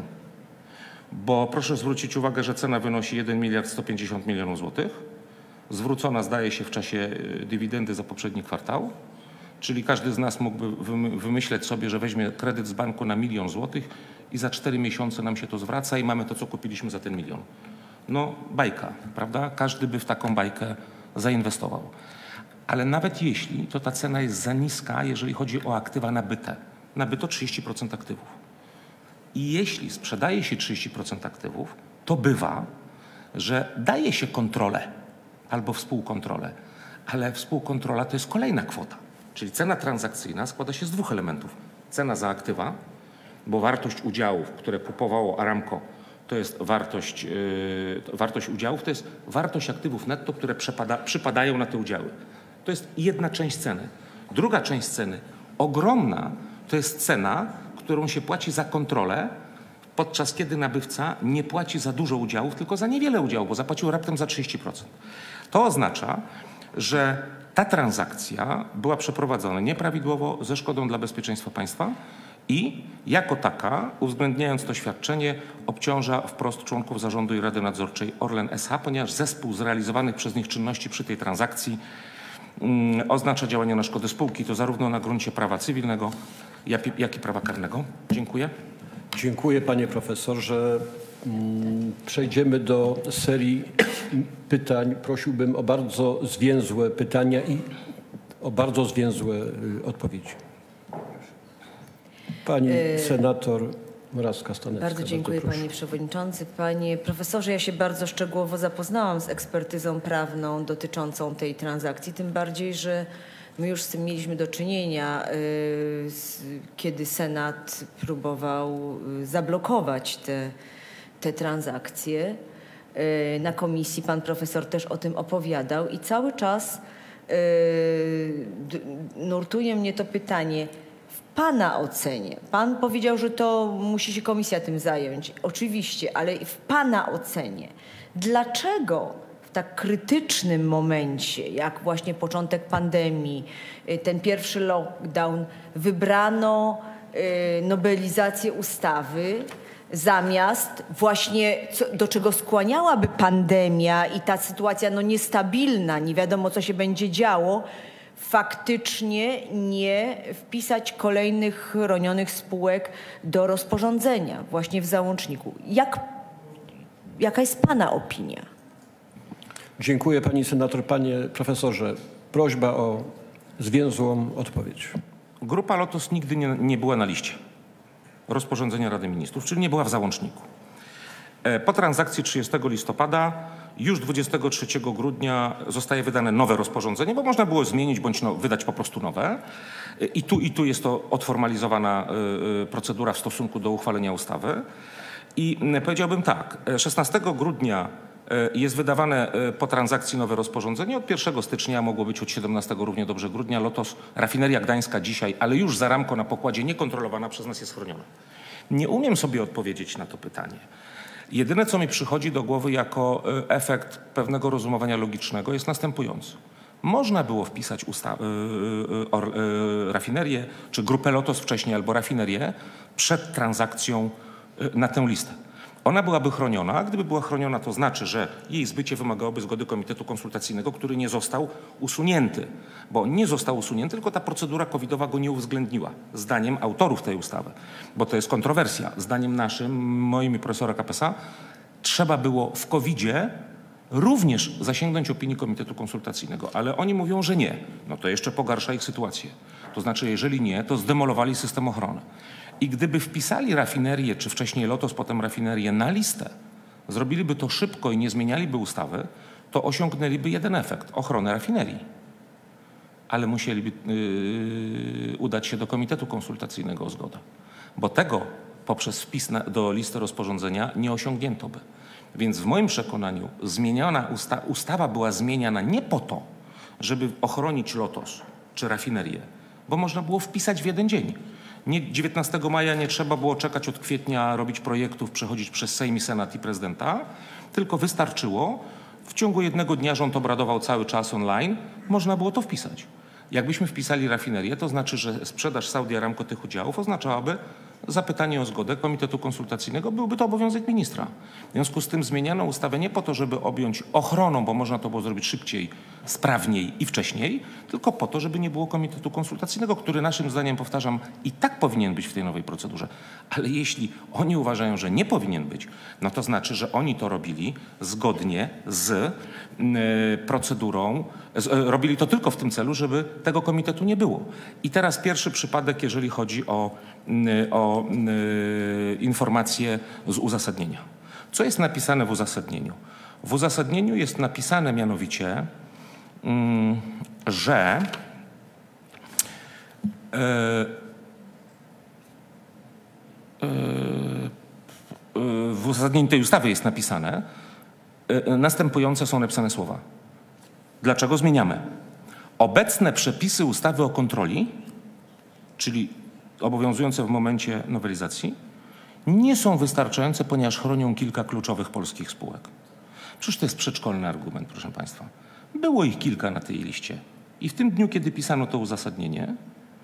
bo proszę zwrócić uwagę, że cena wynosi jeden miliard sto pięćdziesiąt milionów złotych, zwrócona zdaje się w czasie dywidendy za poprzedni kwartał, czyli każdy z nas mógłby wymyśleć sobie, że weźmie kredyt z banku na milion złotych i za cztery miesiące nam się to zwraca i mamy to, co kupiliśmy za ten milion. No bajka, prawda? Każdy by w taką bajkę zainwestował. Ale nawet jeśli, to ta cena jest za niska, jeżeli chodzi o aktywa nabyte. Nabyto trzydzieści procent aktywów. I jeśli sprzedaje się trzydzieści procent aktywów, to bywa, że daje się kontrolę albo współkontrolę, ale współkontrola to jest kolejna kwota. Czyli cena transakcyjna składa się z dwóch elementów. Cena za aktywa, bo wartość udziałów, które kupowało Aramco, to jest wartość, yy, wartość udziałów, to jest wartość aktywów netto, które przepada, przypadają na te udziały. To jest jedna część ceny. Druga część ceny, ogromna, to jest cena, którą się płaci za kontrolę, podczas kiedy nabywca nie płaci za dużo udziałów, tylko za niewiele udziałów, bo zapłacił raptem za trzydzieści procent. To oznacza, że ta transakcja była przeprowadzona nieprawidłowo, ze szkodą dla bezpieczeństwa państwa i jako taka, uwzględniając to świadczenie, obciąża wprost członków zarządu i Rady Nadzorczej Orlen S H, ponieważ zespół zrealizowanych przez nich czynności przy tej transakcji mm, oznacza działanie na szkodę spółki, to zarówno na gruncie prawa cywilnego, jak, jak i prawa karnego. Dziękuję. Dziękuję panie profesorze. Przejdziemy do serii pytań. Prosiłbym o bardzo zwięzłe pytania i o bardzo zwięzłe odpowiedzi. Pani senator Morawska-Stanecka. Bardzo dziękuję bardzo panie przewodniczący. Panie profesorze, ja się bardzo szczegółowo zapoznałam z ekspertyzą prawną dotyczącą tej transakcji, tym bardziej, że my już z tym mieliśmy do czynienia, kiedy Senat próbował zablokować te, te transakcje. Na komisji pan profesor też o tym opowiadał i cały czas nurtuje mnie to pytanie, w pana ocenie, pan powiedział, że to musi się komisja tym zająć, oczywiście, ale w pana ocenie, dlaczego w tak krytycznym momencie, jak właśnie początek pandemii, ten pierwszy lockdown, wybrano nowelizację ustawy zamiast właśnie, co, do czego skłaniałaby pandemia i ta sytuacja no, niestabilna, nie wiadomo co się będzie działo, faktycznie nie wpisać kolejnych chronionych spółek do rozporządzenia właśnie w załączniku. Jak, jaka jest pana opinia? Dziękuję pani senator. Panie profesorze, prośba o zwięzłą odpowiedź. Grupa Lotos nigdy nie, nie była na liście rozporządzenia Rady Ministrów, czyli nie była w załączniku. Po transakcji trzydziestego listopada już dwudziestego trzeciego grudnia zostaje wydane nowe rozporządzenie, bo można było zmienić bądź no, wydać po prostu nowe. I tu, I tu jest to odformalizowana procedura w stosunku do uchwalenia ustawy. I powiedziałbym tak, szesnastego grudnia jest wydawane po transakcji nowe rozporządzenie. Od pierwszego stycznia, mogło być od siedemnastego równie dobrze grudnia. Lotos, rafineria gdańska dzisiaj, ale już za ramką na pokładzie, niekontrolowana przez nas, jest chroniona. Nie umiem sobie odpowiedzieć na to pytanie. Jedyne, co mi przychodzi do głowy jako efekt pewnego rozumowania logicznego, jest następujący. Można było wpisać usta- y, y, y, y, rafinerię, czy grupę Lotos wcześniej, albo rafinerię przed transakcją y, na tę listę. Ona byłaby chroniona, a gdyby była chroniona, to znaczy, że jej zbycie wymagałoby zgody Komitetu Konsultacyjnego, który nie został usunięty. Bo nie został usunięty, tylko ta procedura covidowa go nie uwzględniła. Zdaniem autorów tej ustawy, bo to jest kontrowersja. Zdaniem naszym, moim i profesora Kapesa, trzeba było w covidzie również zasięgnąć opinii Komitetu Konsultacyjnego, ale oni mówią, że nie. No to jeszcze pogarsza ich sytuację. To znaczy, jeżeli nie, to zdemolowali system ochrony. I gdyby wpisali rafinerię, czy wcześniej Lotos, potem rafinerię na listę, zrobiliby to szybko i nie zmienialiby ustawy, to osiągnęliby jeden efekt – ochronę rafinerii. Ale musieliby yy, udać się do Komitetu Konsultacyjnego o zgodę. Bo tego poprzez wpis na, do listy rozporządzenia nie osiągnięto by. Więc w moim przekonaniu zmieniona usta ustawa była zmieniana nie po to, żeby ochronić Lotos czy rafinerię, bo można było wpisać w jeden dzień. Nie, dziewiętnastego maja nie trzeba było czekać od kwietnia, robić projektów, przechodzić przez Sejm, Senat i prezydenta, tylko wystarczyło, w ciągu jednego dnia rząd obradował cały czas online, można było to wpisać. Jakbyśmy wpisali rafinerię, to znaczy, że sprzedaż Saudi Aramco tych udziałów oznaczałaby zapytanie o zgodę Komitetu Konsultacyjnego, byłby to obowiązek ministra. W związku z tym zmieniano ustawę nie po to, żeby objąć ochroną, bo można to było zrobić szybciej, sprawniej i wcześniej, tylko po to, żeby nie było Komitetu Konsultacyjnego, który naszym zdaniem, powtarzam, i tak powinien być w tej nowej procedurze. Ale jeśli oni uważają, że nie powinien być, no to znaczy, że oni to robili zgodnie z y, procedurą, z, y, robili to tylko w tym celu, żeby tego komitetu nie było. I teraz pierwszy przypadek, jeżeli chodzi o, y, o y, informacje z uzasadnienia. Co jest napisane w uzasadnieniu? W uzasadnieniu jest napisane mianowicie, że w uzasadnieniu tej ustawy jest napisane, następujące są napisane słowa. Dlaczego zmieniamy? Obecne przepisy ustawy o kontroli, czyli obowiązujące w momencie nowelizacji, nie są wystarczające, ponieważ chronią kilka kluczowych polskich spółek. Przecież to jest przedszkolny argument, proszę Państwa. Było ich kilka na tej liście. I w tym dniu, kiedy pisano to uzasadnienie,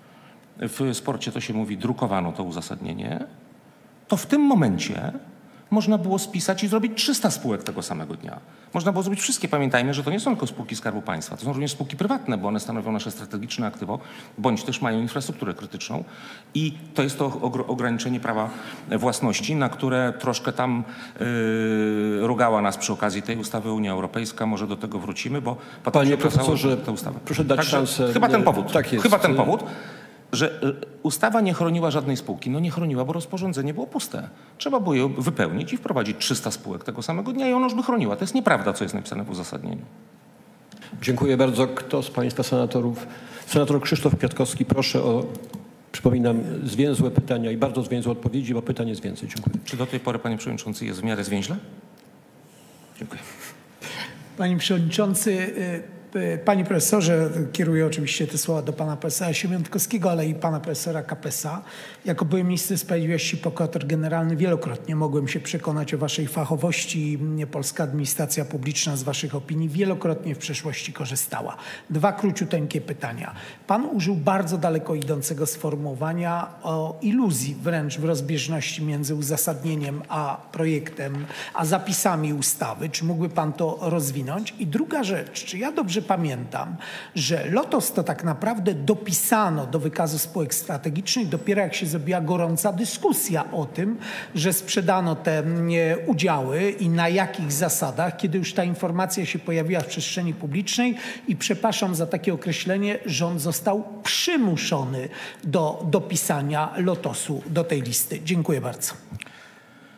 w sporcie to się mówi, drukowano to uzasadnienie, to w tym momencie można było spisać i zrobić trzysta spółek tego samego dnia. Można było zrobić wszystkie. Pamiętajmy, że to nie są tylko spółki Skarbu Państwa, to są również spółki prywatne, bo one stanowią nasze strategiczne aktywo, bądź też mają infrastrukturę krytyczną. I to jest to ograniczenie prawa własności, na które troszkę tam yy, rugała nas przy okazji tej ustawy Unia Europejska. Może do tego wrócimy, bo potem Panie się okazało, profesorze, że tę ustawę. proszę dać Także szansę. Chyba ten powód. Tak jest. Chyba ten powód. Że ustawa nie chroniła żadnej spółki. No nie chroniła, bo rozporządzenie było puste. Trzeba było je wypełnić i wprowadzić trzysta spółek tego samego dnia i ona już by chroniła. To jest nieprawda, co jest napisane w uzasadnieniu. Dziękuję bardzo. Kto z Państwa senatorów? Senator Krzysztof Kwiatkowski, proszę o, przypominam, zwięzłe pytania i bardzo zwięzłe odpowiedzi, bo pytań jest więcej. Dziękuję. Czy do tej pory, panie przewodniczący, jest w miarę zwięźle? Dziękuję. Panie przewodniczący, panie profesorze, kieruję oczywiście te słowa do pana profesora Siemiątkowskiego, ale i pana profesora Kapesa. Jako były minister sprawiedliwości, prokurator generalny, wielokrotnie mogłem się przekonać o waszej fachowości. Polska administracja publiczna z waszych opinii wielokrotnie w przeszłości korzystała. Dwa króciuteńkie pytania. Pan użył bardzo daleko idącego sformułowania o iluzji wręcz w rozbieżności między uzasadnieniem a projektem, a zapisami ustawy. Czy mógłby pan to rozwinąć? I druga rzecz, czy ja dobrze pamiętam, że Lotos to tak naprawdę dopisano do wykazu spółek strategicznych dopiero jak się zrobiła gorąca dyskusja o tym, że sprzedano te udziały i na jakich zasadach, kiedy już ta informacja się pojawiła w przestrzeni publicznej i przepraszam za takie określenie, rząd został przymuszony do dopisania Lotosu do tej listy. Dziękuję bardzo.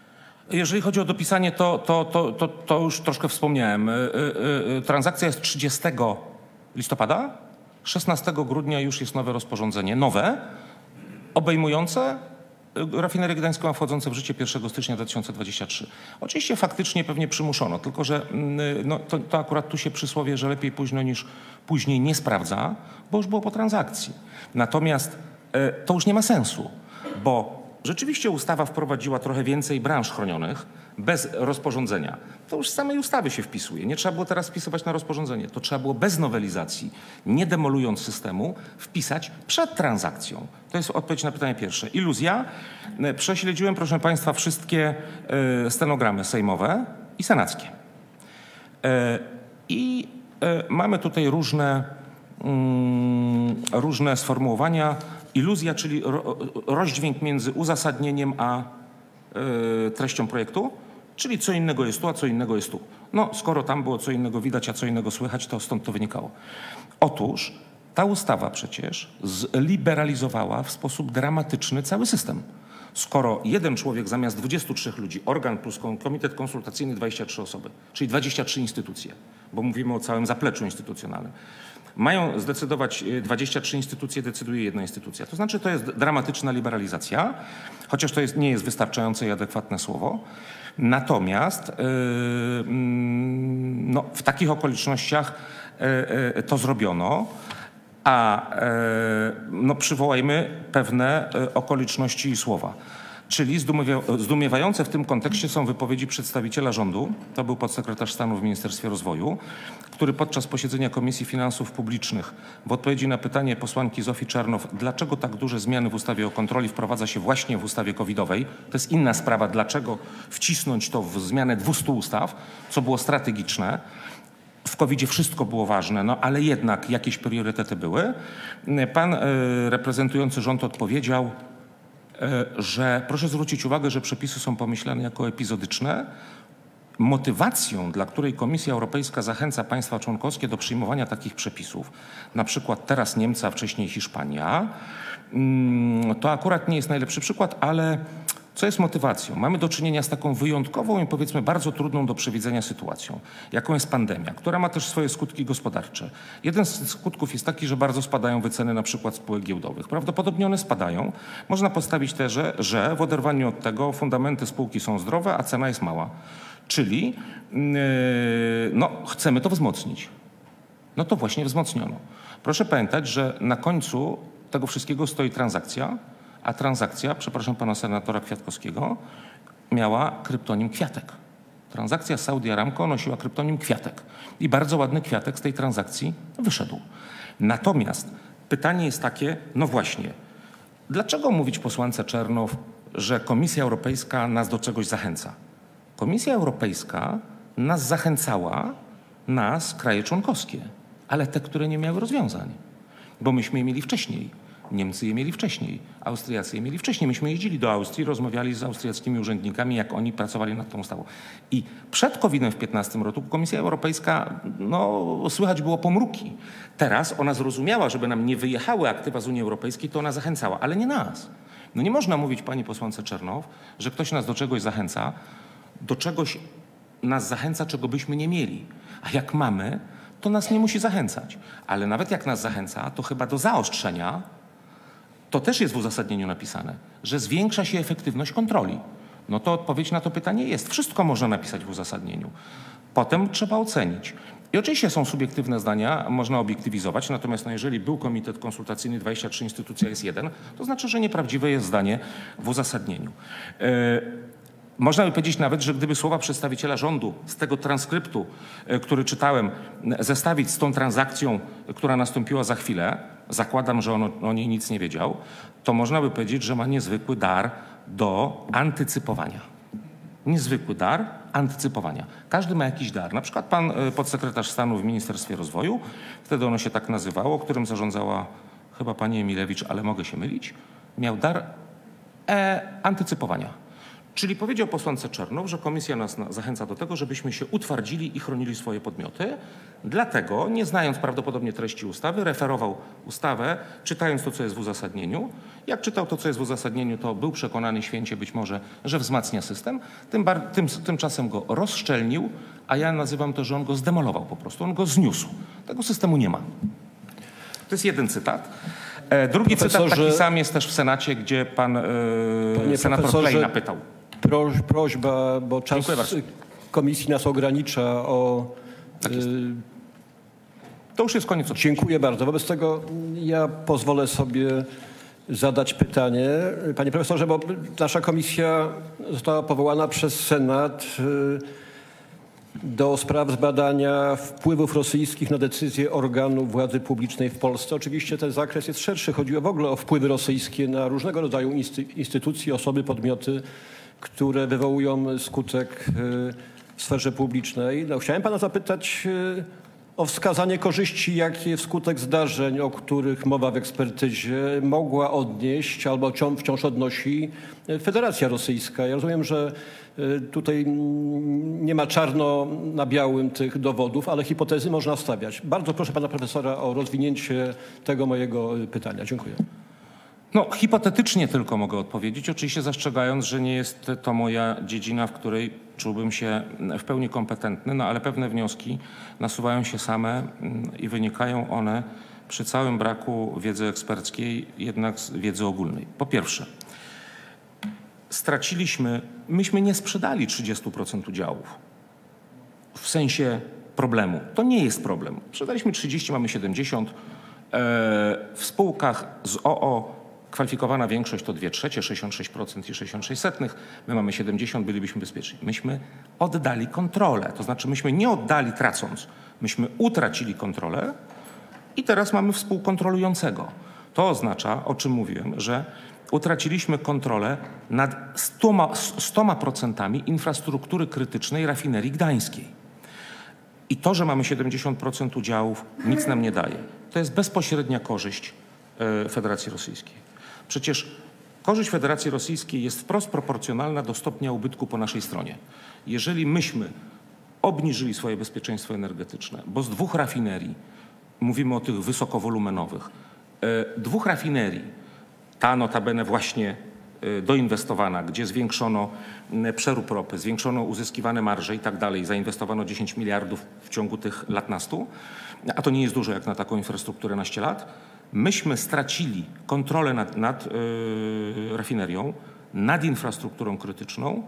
Jeżeli chodzi o dopisanie, to, to, to, to, to już troszkę wspomniałem. Transakcja jest trzydziestego listopada, szesnastego grudnia już jest nowe rozporządzenie, nowe, obejmujące rafinerię gdańską, a wchodzące w życie pierwszego stycznia dwa tysiące dwudziestego trzeciego. Oczywiście faktycznie pewnie przymuszono, tylko że no, to, to akurat tu się przysłowie, że lepiej późno niż później nie sprawdza, bo już było po transakcji. Natomiast to już nie ma sensu, bo rzeczywiście ustawa wprowadziła trochę więcej branż chronionych bez rozporządzenia. To już z samej ustawy się wpisuje. Nie trzeba było teraz wpisywać na rozporządzenie. To trzeba było bez nowelizacji, nie demolując systemu, wpisać przed transakcją. To jest odpowiedź na pytanie pierwsze. Iluzja. Prześledziłem, proszę Państwa, wszystkie stenogramy sejmowe i senackie. I mamy tutaj różne, różne sformułowania. Iluzja, czyli rozdźwięk między uzasadnieniem a treścią projektu, czyli co innego jest tu, a co innego jest tu. No, skoro tam było co innego widać, a co innego słychać, to stąd to wynikało. Otóż ta ustawa przecież zliberalizowała w sposób dramatyczny cały system. Skoro jeden człowiek zamiast dwudziestu trzech ludzi, organ plus komitet konsultacyjny dwadzieścia trzy osoby, czyli dwadzieścia trzy instytucje, bo mówimy o całym zapleczu instytucjonalnym, mają zdecydować dwadzieścia trzy instytucje, decyduje jedna instytucja. To znaczy to jest dramatyczna liberalizacja, chociaż to jest, nie jest wystarczające i adekwatne słowo. Natomiast yy, no, w takich okolicznościach yy, to zrobiono, a yy, no, przywołajmy pewne yy, okoliczności i słowa. Czyli zdumiewające w tym kontekście są wypowiedzi przedstawiciela rządu, to był podsekretarz stanu w Ministerstwie Rozwoju, który podczas posiedzenia Komisji Finansów Publicznych w odpowiedzi na pytanie posłanki Zofii Czernow, dlaczego tak duże zmiany w ustawie o kontroli wprowadza się właśnie w ustawie covidowej, to jest inna sprawa, dlaczego wcisnąć to w zmianę dwustu ustaw, co było strategiczne. W kowidzie wszystko było ważne, no ale jednak jakieś priorytety były. Pan y, reprezentujący rząd odpowiedział, że proszę zwrócić uwagę, że przepisy są pomyślane jako epizodyczne. Motywacją, dla której Komisja Europejska zachęca państwa członkowskie do przyjmowania takich przepisów, na przykład teraz Niemcy, a wcześniej Hiszpania, to akurat nie jest najlepszy przykład, ale co jest motywacją? Mamy do czynienia z taką wyjątkową i powiedzmy bardzo trudną do przewidzenia sytuacją, jaką jest pandemia, która ma też swoje skutki gospodarcze. Jeden z skutków jest taki, że bardzo spadają wyceny na przykład spółek giełdowych. Prawdopodobnie one spadają. Można postawić tezę, że w oderwaniu od tego fundamenty spółki są zdrowe, a cena jest mała. Czyli yy, no, chcemy to wzmocnić. No to właśnie wzmocniono. Proszę pamiętać, że na końcu tego wszystkiego stoi transakcja, a transakcja, przepraszam pana senatora Kwiatkowskiego, miała kryptonim Kwiatek. Transakcja Saudi Aramco nosiła kryptonim Kwiatek. I bardzo ładny kwiatek z tej transakcji wyszedł. Natomiast pytanie jest takie, no właśnie, dlaczego mówić posłance Czernow, że Komisja Europejska nas do czegoś zachęca? Komisja Europejska nas zachęcała, nas, kraje członkowskie, ale te, które nie miały rozwiązań. Bo myśmy je mieli wcześniej. Niemcy je mieli wcześniej, Austriacy je mieli wcześniej. Myśmy jeździli do Austrii, rozmawiali z austriackimi urzędnikami, jak oni pracowali nad tą ustawą. I przed kowidem w piętnastym roku Komisja Europejska, no słychać było pomruki. Teraz ona zrozumiała, żeby nam nie wyjechały aktywa z Unii Europejskiej, to ona zachęcała, ale nie nas. No nie można mówić pani posłance Czernow, że ktoś nas do czegoś zachęca, do czegoś nas zachęca, czego byśmy nie mieli. A jak mamy, to nas nie musi zachęcać. Ale nawet jak nas zachęca, to chyba do zaostrzenia, to też jest w uzasadnieniu napisane, że zwiększa się efektywność kontroli. No to odpowiedź na to pytanie jest. Wszystko można napisać w uzasadnieniu. Potem trzeba ocenić. I oczywiście są subiektywne zdania, można obiektywizować, natomiast no jeżeli był komitet konsultacyjny, dwadzieścia trzy instytucja jest jeden, to znaczy, że nieprawdziwe jest zdanie w uzasadnieniu. Yy, Można by powiedzieć nawet, że gdyby słowa przedstawiciela rządu z tego transkryptu, który czytałem, zestawić z tą transakcją, która nastąpiła za chwilę, zakładam, że on o, o niej nic nie wiedział, to można by powiedzieć, że ma niezwykły dar do antycypowania. Niezwykły dar antycypowania. Każdy ma jakiś dar. Na przykład pan podsekretarz stanu w Ministerstwie Rozwoju, wtedy ono się tak nazywało, którym zarządzała chyba pani Emilewicz, ale mogę się mylić, miał dar e, antycypowania. Czyli powiedział posłance Czernow, że komisja nas na, zachęca do tego, żebyśmy się utwardzili i chronili swoje podmioty. Dlatego, nie znając prawdopodobnie treści ustawy, referował ustawę, czytając to, co jest w uzasadnieniu. Jak czytał to, co jest w uzasadnieniu, to był przekonany święcie być może, że wzmacnia system. Tym, tym, tymczasem go rozszczelnił, a ja nazywam to, że on go zdemolował po prostu. On go zniósł. Tego systemu nie ma. To jest jeden cytat. E, drugi cytat taki sam jest też w Senacie, gdzie pan e, senator Klejna pytał. Proś, prośba, bo czas komisji nas ogranicza o... Tak jest. To już jest koniec. Dziękuję bardzo. Wobec tego ja pozwolę sobie zadać pytanie. Panie profesorze, bo nasza komisja została powołana przez Senat do spraw zbadania wpływów rosyjskich na decyzje organów władzy publicznej w Polsce. Oczywiście ten zakres jest szerszy. Chodziło w ogóle o wpływy rosyjskie na różnego rodzaju instytucje, osoby, podmioty, które wywołują skutek w sferze publicznej. No, chciałem pana zapytać o wskazanie korzyści, jakie wskutek zdarzeń, o których mowa w ekspertyzie, mogła odnieść albo wciąż odnosi Federacja Rosyjska. Ja rozumiem, że tutaj nie ma czarno na białym tych dowodów, ale hipotezy można stawiać. Bardzo proszę pana profesora o rozwinięcie tego mojego pytania. Dziękuję. No, hipotetycznie tylko mogę odpowiedzieć, oczywiście zastrzegając, że nie jest to moja dziedzina, w której czułbym się w pełni kompetentny, no ale pewne wnioski nasuwają się same i wynikają one przy całym braku wiedzy eksperckiej, jednak z wiedzy ogólnej. Po pierwsze, straciliśmy, myśmy nie sprzedali trzydzieści procent udziałów w sensie problemu. To nie jest problem. Sprzedaliśmy trzydzieści, mamy siedemdziesiąt. W spółkach z o o kwalifikowana większość to dwie trzecie, sześćdziesiąt sześć procent i sześćdziesiąt sześć setnych. My mamy siedemdziesiąt, bylibyśmy bezpieczni. Myśmy oddali kontrolę, to znaczy myśmy nie oddali tracąc, myśmy utracili kontrolę i teraz mamy współkontrolującego. To oznacza, o czym mówiłem, że utraciliśmy kontrolę nad stoma procentami infrastruktury krytycznej rafinerii gdańskiej. I to, że mamy siedemdziesiąt procent udziałów, nic nam nie daje. To jest bezpośrednia korzyść Federacji Rosyjskiej. Przecież korzyść Federacji Rosyjskiej jest wprost proporcjonalna do stopnia ubytku po naszej stronie. Jeżeli myśmy obniżyli swoje bezpieczeństwo energetyczne, bo z dwóch rafinerii, mówimy o tych wysokowolumenowych, dwóch rafinerii, ta notabene właśnie doinwestowana, gdzie zwiększono przerób ropy, zwiększono uzyskiwane marże i tak dalej, zainwestowano dziesięć miliardów w ciągu tych lat nastu, a to nie jest dużo jak na taką infrastrukturę naście lat, myśmy stracili kontrolę nad, nad yy, rafinerią, nad infrastrukturą krytyczną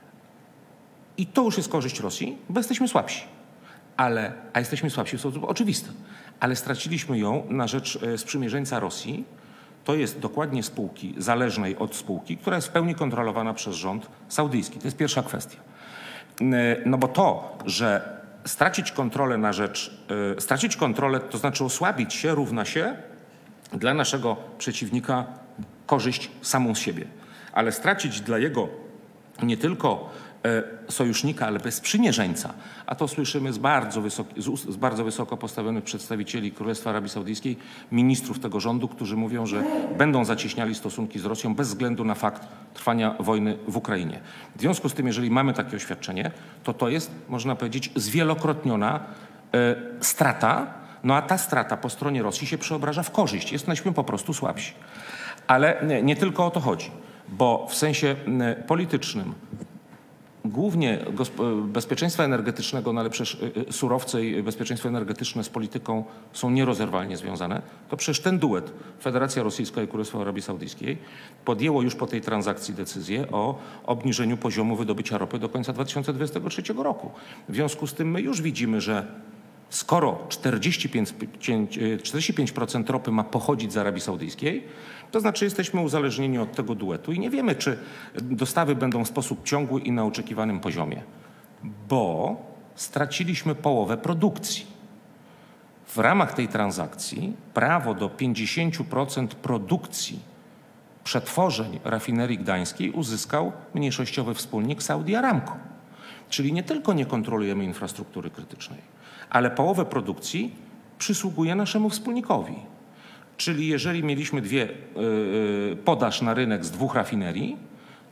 i to już jest korzyść Rosji, bo jesteśmy słabsi. Ale, a jesteśmy słabsi w sposób oczywisty. Ale straciliśmy ją na rzecz yy, sprzymierzeńca Rosji. To jest dokładnie spółki zależnej od spółki, która jest w pełni kontrolowana przez rząd saudyjski. To jest pierwsza kwestia. Yy, no bo to, że stracić kontrolę na rzecz, yy, stracić kontrolę, to znaczy osłabić się, równa się dla naszego przeciwnika korzyść samą z siebie, ale stracić dla jego nie tylko e, sojusznika, ale bez sprzymierzeńca, a to słyszymy z bardzo, wysoki, z, ust, z bardzo wysoko postawionych przedstawicieli Królestwa Arabii Saudyjskiej, ministrów tego rządu, którzy mówią, że będą zacieśniali stosunki z Rosją bez względu na fakt trwania wojny w Ukrainie. W związku z tym, jeżeli mamy takie oświadczenie, to to jest, można powiedzieć, zwielokrotniona e, strata. No a ta strata po stronie Rosji się przeobraża w korzyść. Jesteśmy po prostu słabsi. Ale nie, nie tylko o to chodzi, bo w sensie politycznym głównie bezpieczeństwa energetycznego, no ale przecież surowce i bezpieczeństwo energetyczne z polityką są nierozerwalnie związane, to przecież ten duet, Federacja Rosyjska i Królestwo Arabii Saudyjskiej, podjęło już po tej transakcji decyzję o obniżeniu poziomu wydobycia ropy do końca dwa tysiące dwudziestego trzeciego roku. W związku z tym my już widzimy, że skoro czterdzieści pięć procent ropy ma pochodzić z Arabii Saudyjskiej, to znaczy jesteśmy uzależnieni od tego duetu i nie wiemy, czy dostawy będą w sposób ciągły i na oczekiwanym poziomie, bo straciliśmy połowę produkcji. W ramach tej transakcji prawo do pięćdziesiąt procent produkcji przetworzeń rafinerii gdańskiej uzyskał mniejszościowy wspólnik Saudi Aramco. Czyli nie tylko nie kontrolujemy infrastruktury krytycznej, ale połowę produkcji przysługuje naszemu wspólnikowi. Czyli jeżeli mieliśmy dwie, yy, podaż na rynek z dwóch rafinerii,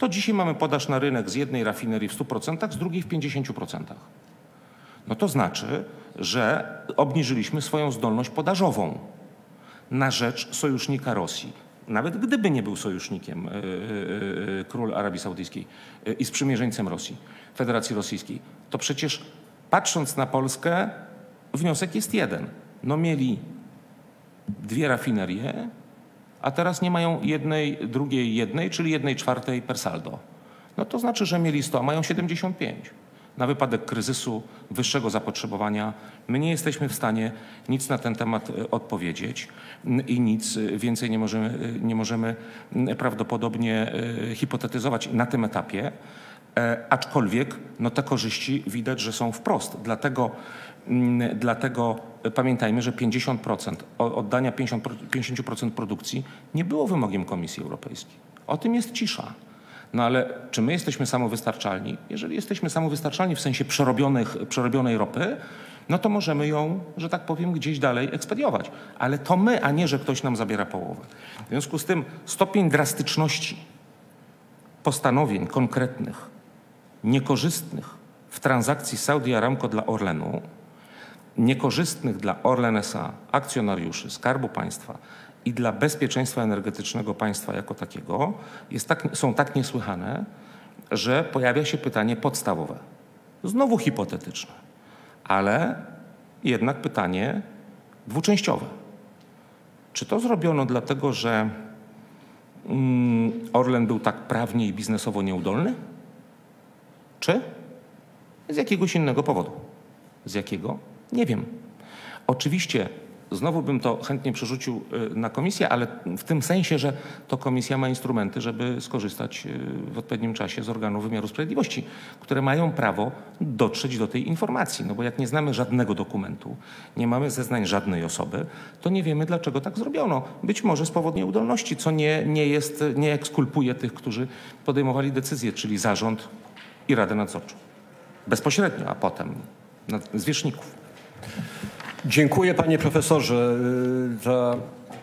to dzisiaj mamy podaż na rynek z jednej rafinerii w stu procentach, z drugiej w pięćdziesięciu procentach. No to znaczy, że obniżyliśmy swoją zdolność podażową na rzecz sojusznika Rosji. Nawet gdyby nie był sojusznikiem yy, yy, król Arabii Saudyjskiej yy, i sprzymierzeńcem Rosji, Federacji Rosyjskiej, to przecież patrząc na Polskę, wniosek jest jeden. No mieli dwie rafinerie, a teraz nie mają jednej, drugiej jednej, czyli jednej czwartej per saldo. No to znaczy, że mieli sto, a mają siedemdziesiąt pięć. Na wypadek kryzysu, wyższego zapotrzebowania, my nie jesteśmy w stanie nic na ten temat odpowiedzieć i nic więcej nie możemy, nie możemy prawdopodobnie hipotetyzować na tym etapie, aczkolwiek no, te korzyści widać, że są wprost. Dlatego, dlatego pamiętajmy, że pięćdziesiąt procent oddania pięćdziesiąt procent produkcji nie było wymogiem Komisji Europejskiej. O tym jest cisza. No ale czy my jesteśmy samowystarczalni? Jeżeli jesteśmy samowystarczalni w sensie przerobionych, przerobionej ropy, no to możemy ją, że tak powiem, gdzieś dalej ekspediować. Ale to my, a nie, że ktoś nam zabiera połowę. W związku z tym stopień drastyczności postanowień konkretnych, niekorzystnych w transakcji Saudi Aramco dla Orlenu, niekorzystnych dla Orlen S A, akcjonariuszy, Skarbu Państwa i dla bezpieczeństwa energetycznego państwa jako takiego jest tak, są tak niesłychane, że pojawia się pytanie podstawowe. Znowu hipotetyczne, ale jednak pytanie dwuczęściowe. Czy to zrobiono dlatego, że mm, Orlen był tak prawnie i biznesowo nieudolny? Czy z jakiegoś innego powodu? Z jakiego? Nie wiem. Oczywiście znowu bym to chętnie przerzucił na komisję, ale w tym sensie, że to komisja ma instrumenty, żeby skorzystać w odpowiednim czasie z organów wymiaru sprawiedliwości, które mają prawo dotrzeć do tej informacji. No bo jak nie znamy żadnego dokumentu, nie mamy zeznań żadnej osoby, to nie wiemy, dlaczego tak zrobiono. Być może z powodu nieudolności, co nie, nie jest, nie ekskulpuje tych, którzy podejmowali decyzję, czyli zarząd i Radę Nadzorczą. Bezpośrednio, a potem zwierzchników. Dziękuję panie profesorze za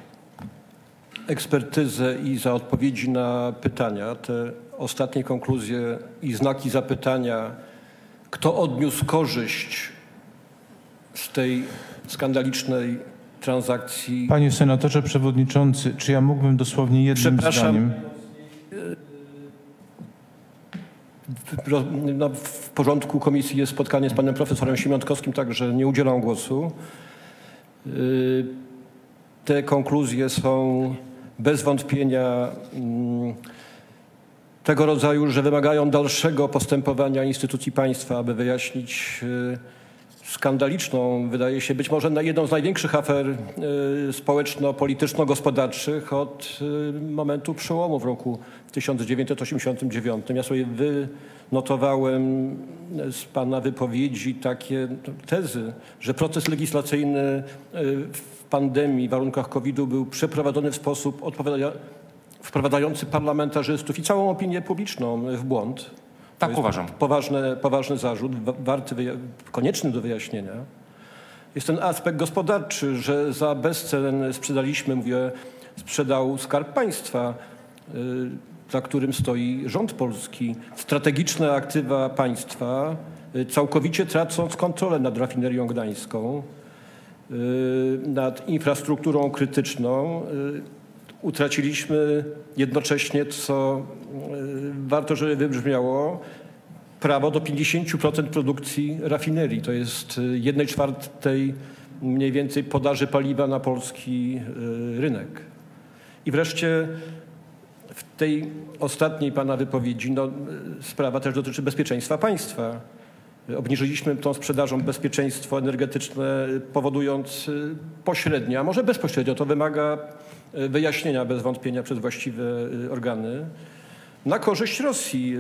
ekspertyzę i za odpowiedzi na pytania. Te ostatnie konkluzje i znaki zapytania, kto odniósł korzyść z tej skandalicznej transakcji. Panie senatorze przewodniczący, czy ja mógłbym dosłownie jednym Przepraszam. zdaniem? No, w porządku komisji jest spotkanie z panem profesorem Siemiątkowskim, także nie udzielam głosu. Te konkluzje są bez wątpienia tego rodzaju, że wymagają dalszego postępowania instytucji państwa, aby wyjaśnić skandaliczną, wydaje się, być może jedną z największych afer społeczno-polityczno-gospodarczych od momentu przełomu w roku tysiąc dziewięćset osiemdziesiątym dziewiątym. Ja sobie wynotowałem z pana wypowiedzi takie tezy, że proces legislacyjny w pandemii, w warunkach kowida był przeprowadzony w sposób wprowadzający parlamentarzystów i całą opinię publiczną w błąd. Tak uważam. Poważny, poważny zarzut, warty, konieczny do wyjaśnienia. Jest ten aspekt gospodarczy, że za bezcen sprzedaliśmy, mówię, sprzedał Skarb Państwa, yy, za którym stoi rząd polski. Strategiczne aktywa państwa, yy, całkowicie tracąc kontrolę nad rafinerią gdańską, yy, nad infrastrukturą krytyczną. Yy, utraciliśmy jednocześnie, co warto, żeby wybrzmiało, prawo do pięćdziesięciu procent produkcji rafinerii. To jest jednej czwartej mniej więcej podaży paliwa na polski rynek. I wreszcie w tej ostatniej pana wypowiedzi no, sprawa też dotyczy bezpieczeństwa państwa. Obniżyliśmy tą sprzedażą bezpieczeństwo energetyczne, powodując pośrednio, a może bezpośrednio, to wymaga wyjaśnienia bez wątpienia przez właściwe organy, na korzyść Rosji.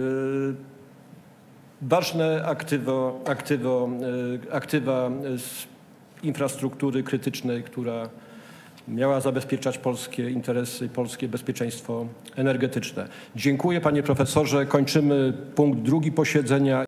Ważne aktywo, aktywo, aktywa z infrastruktury krytycznej, która miała zabezpieczać polskie interesy, polskie bezpieczeństwo energetyczne. Dziękuję panie profesorze. Kończymy punkt drugi posiedzenia.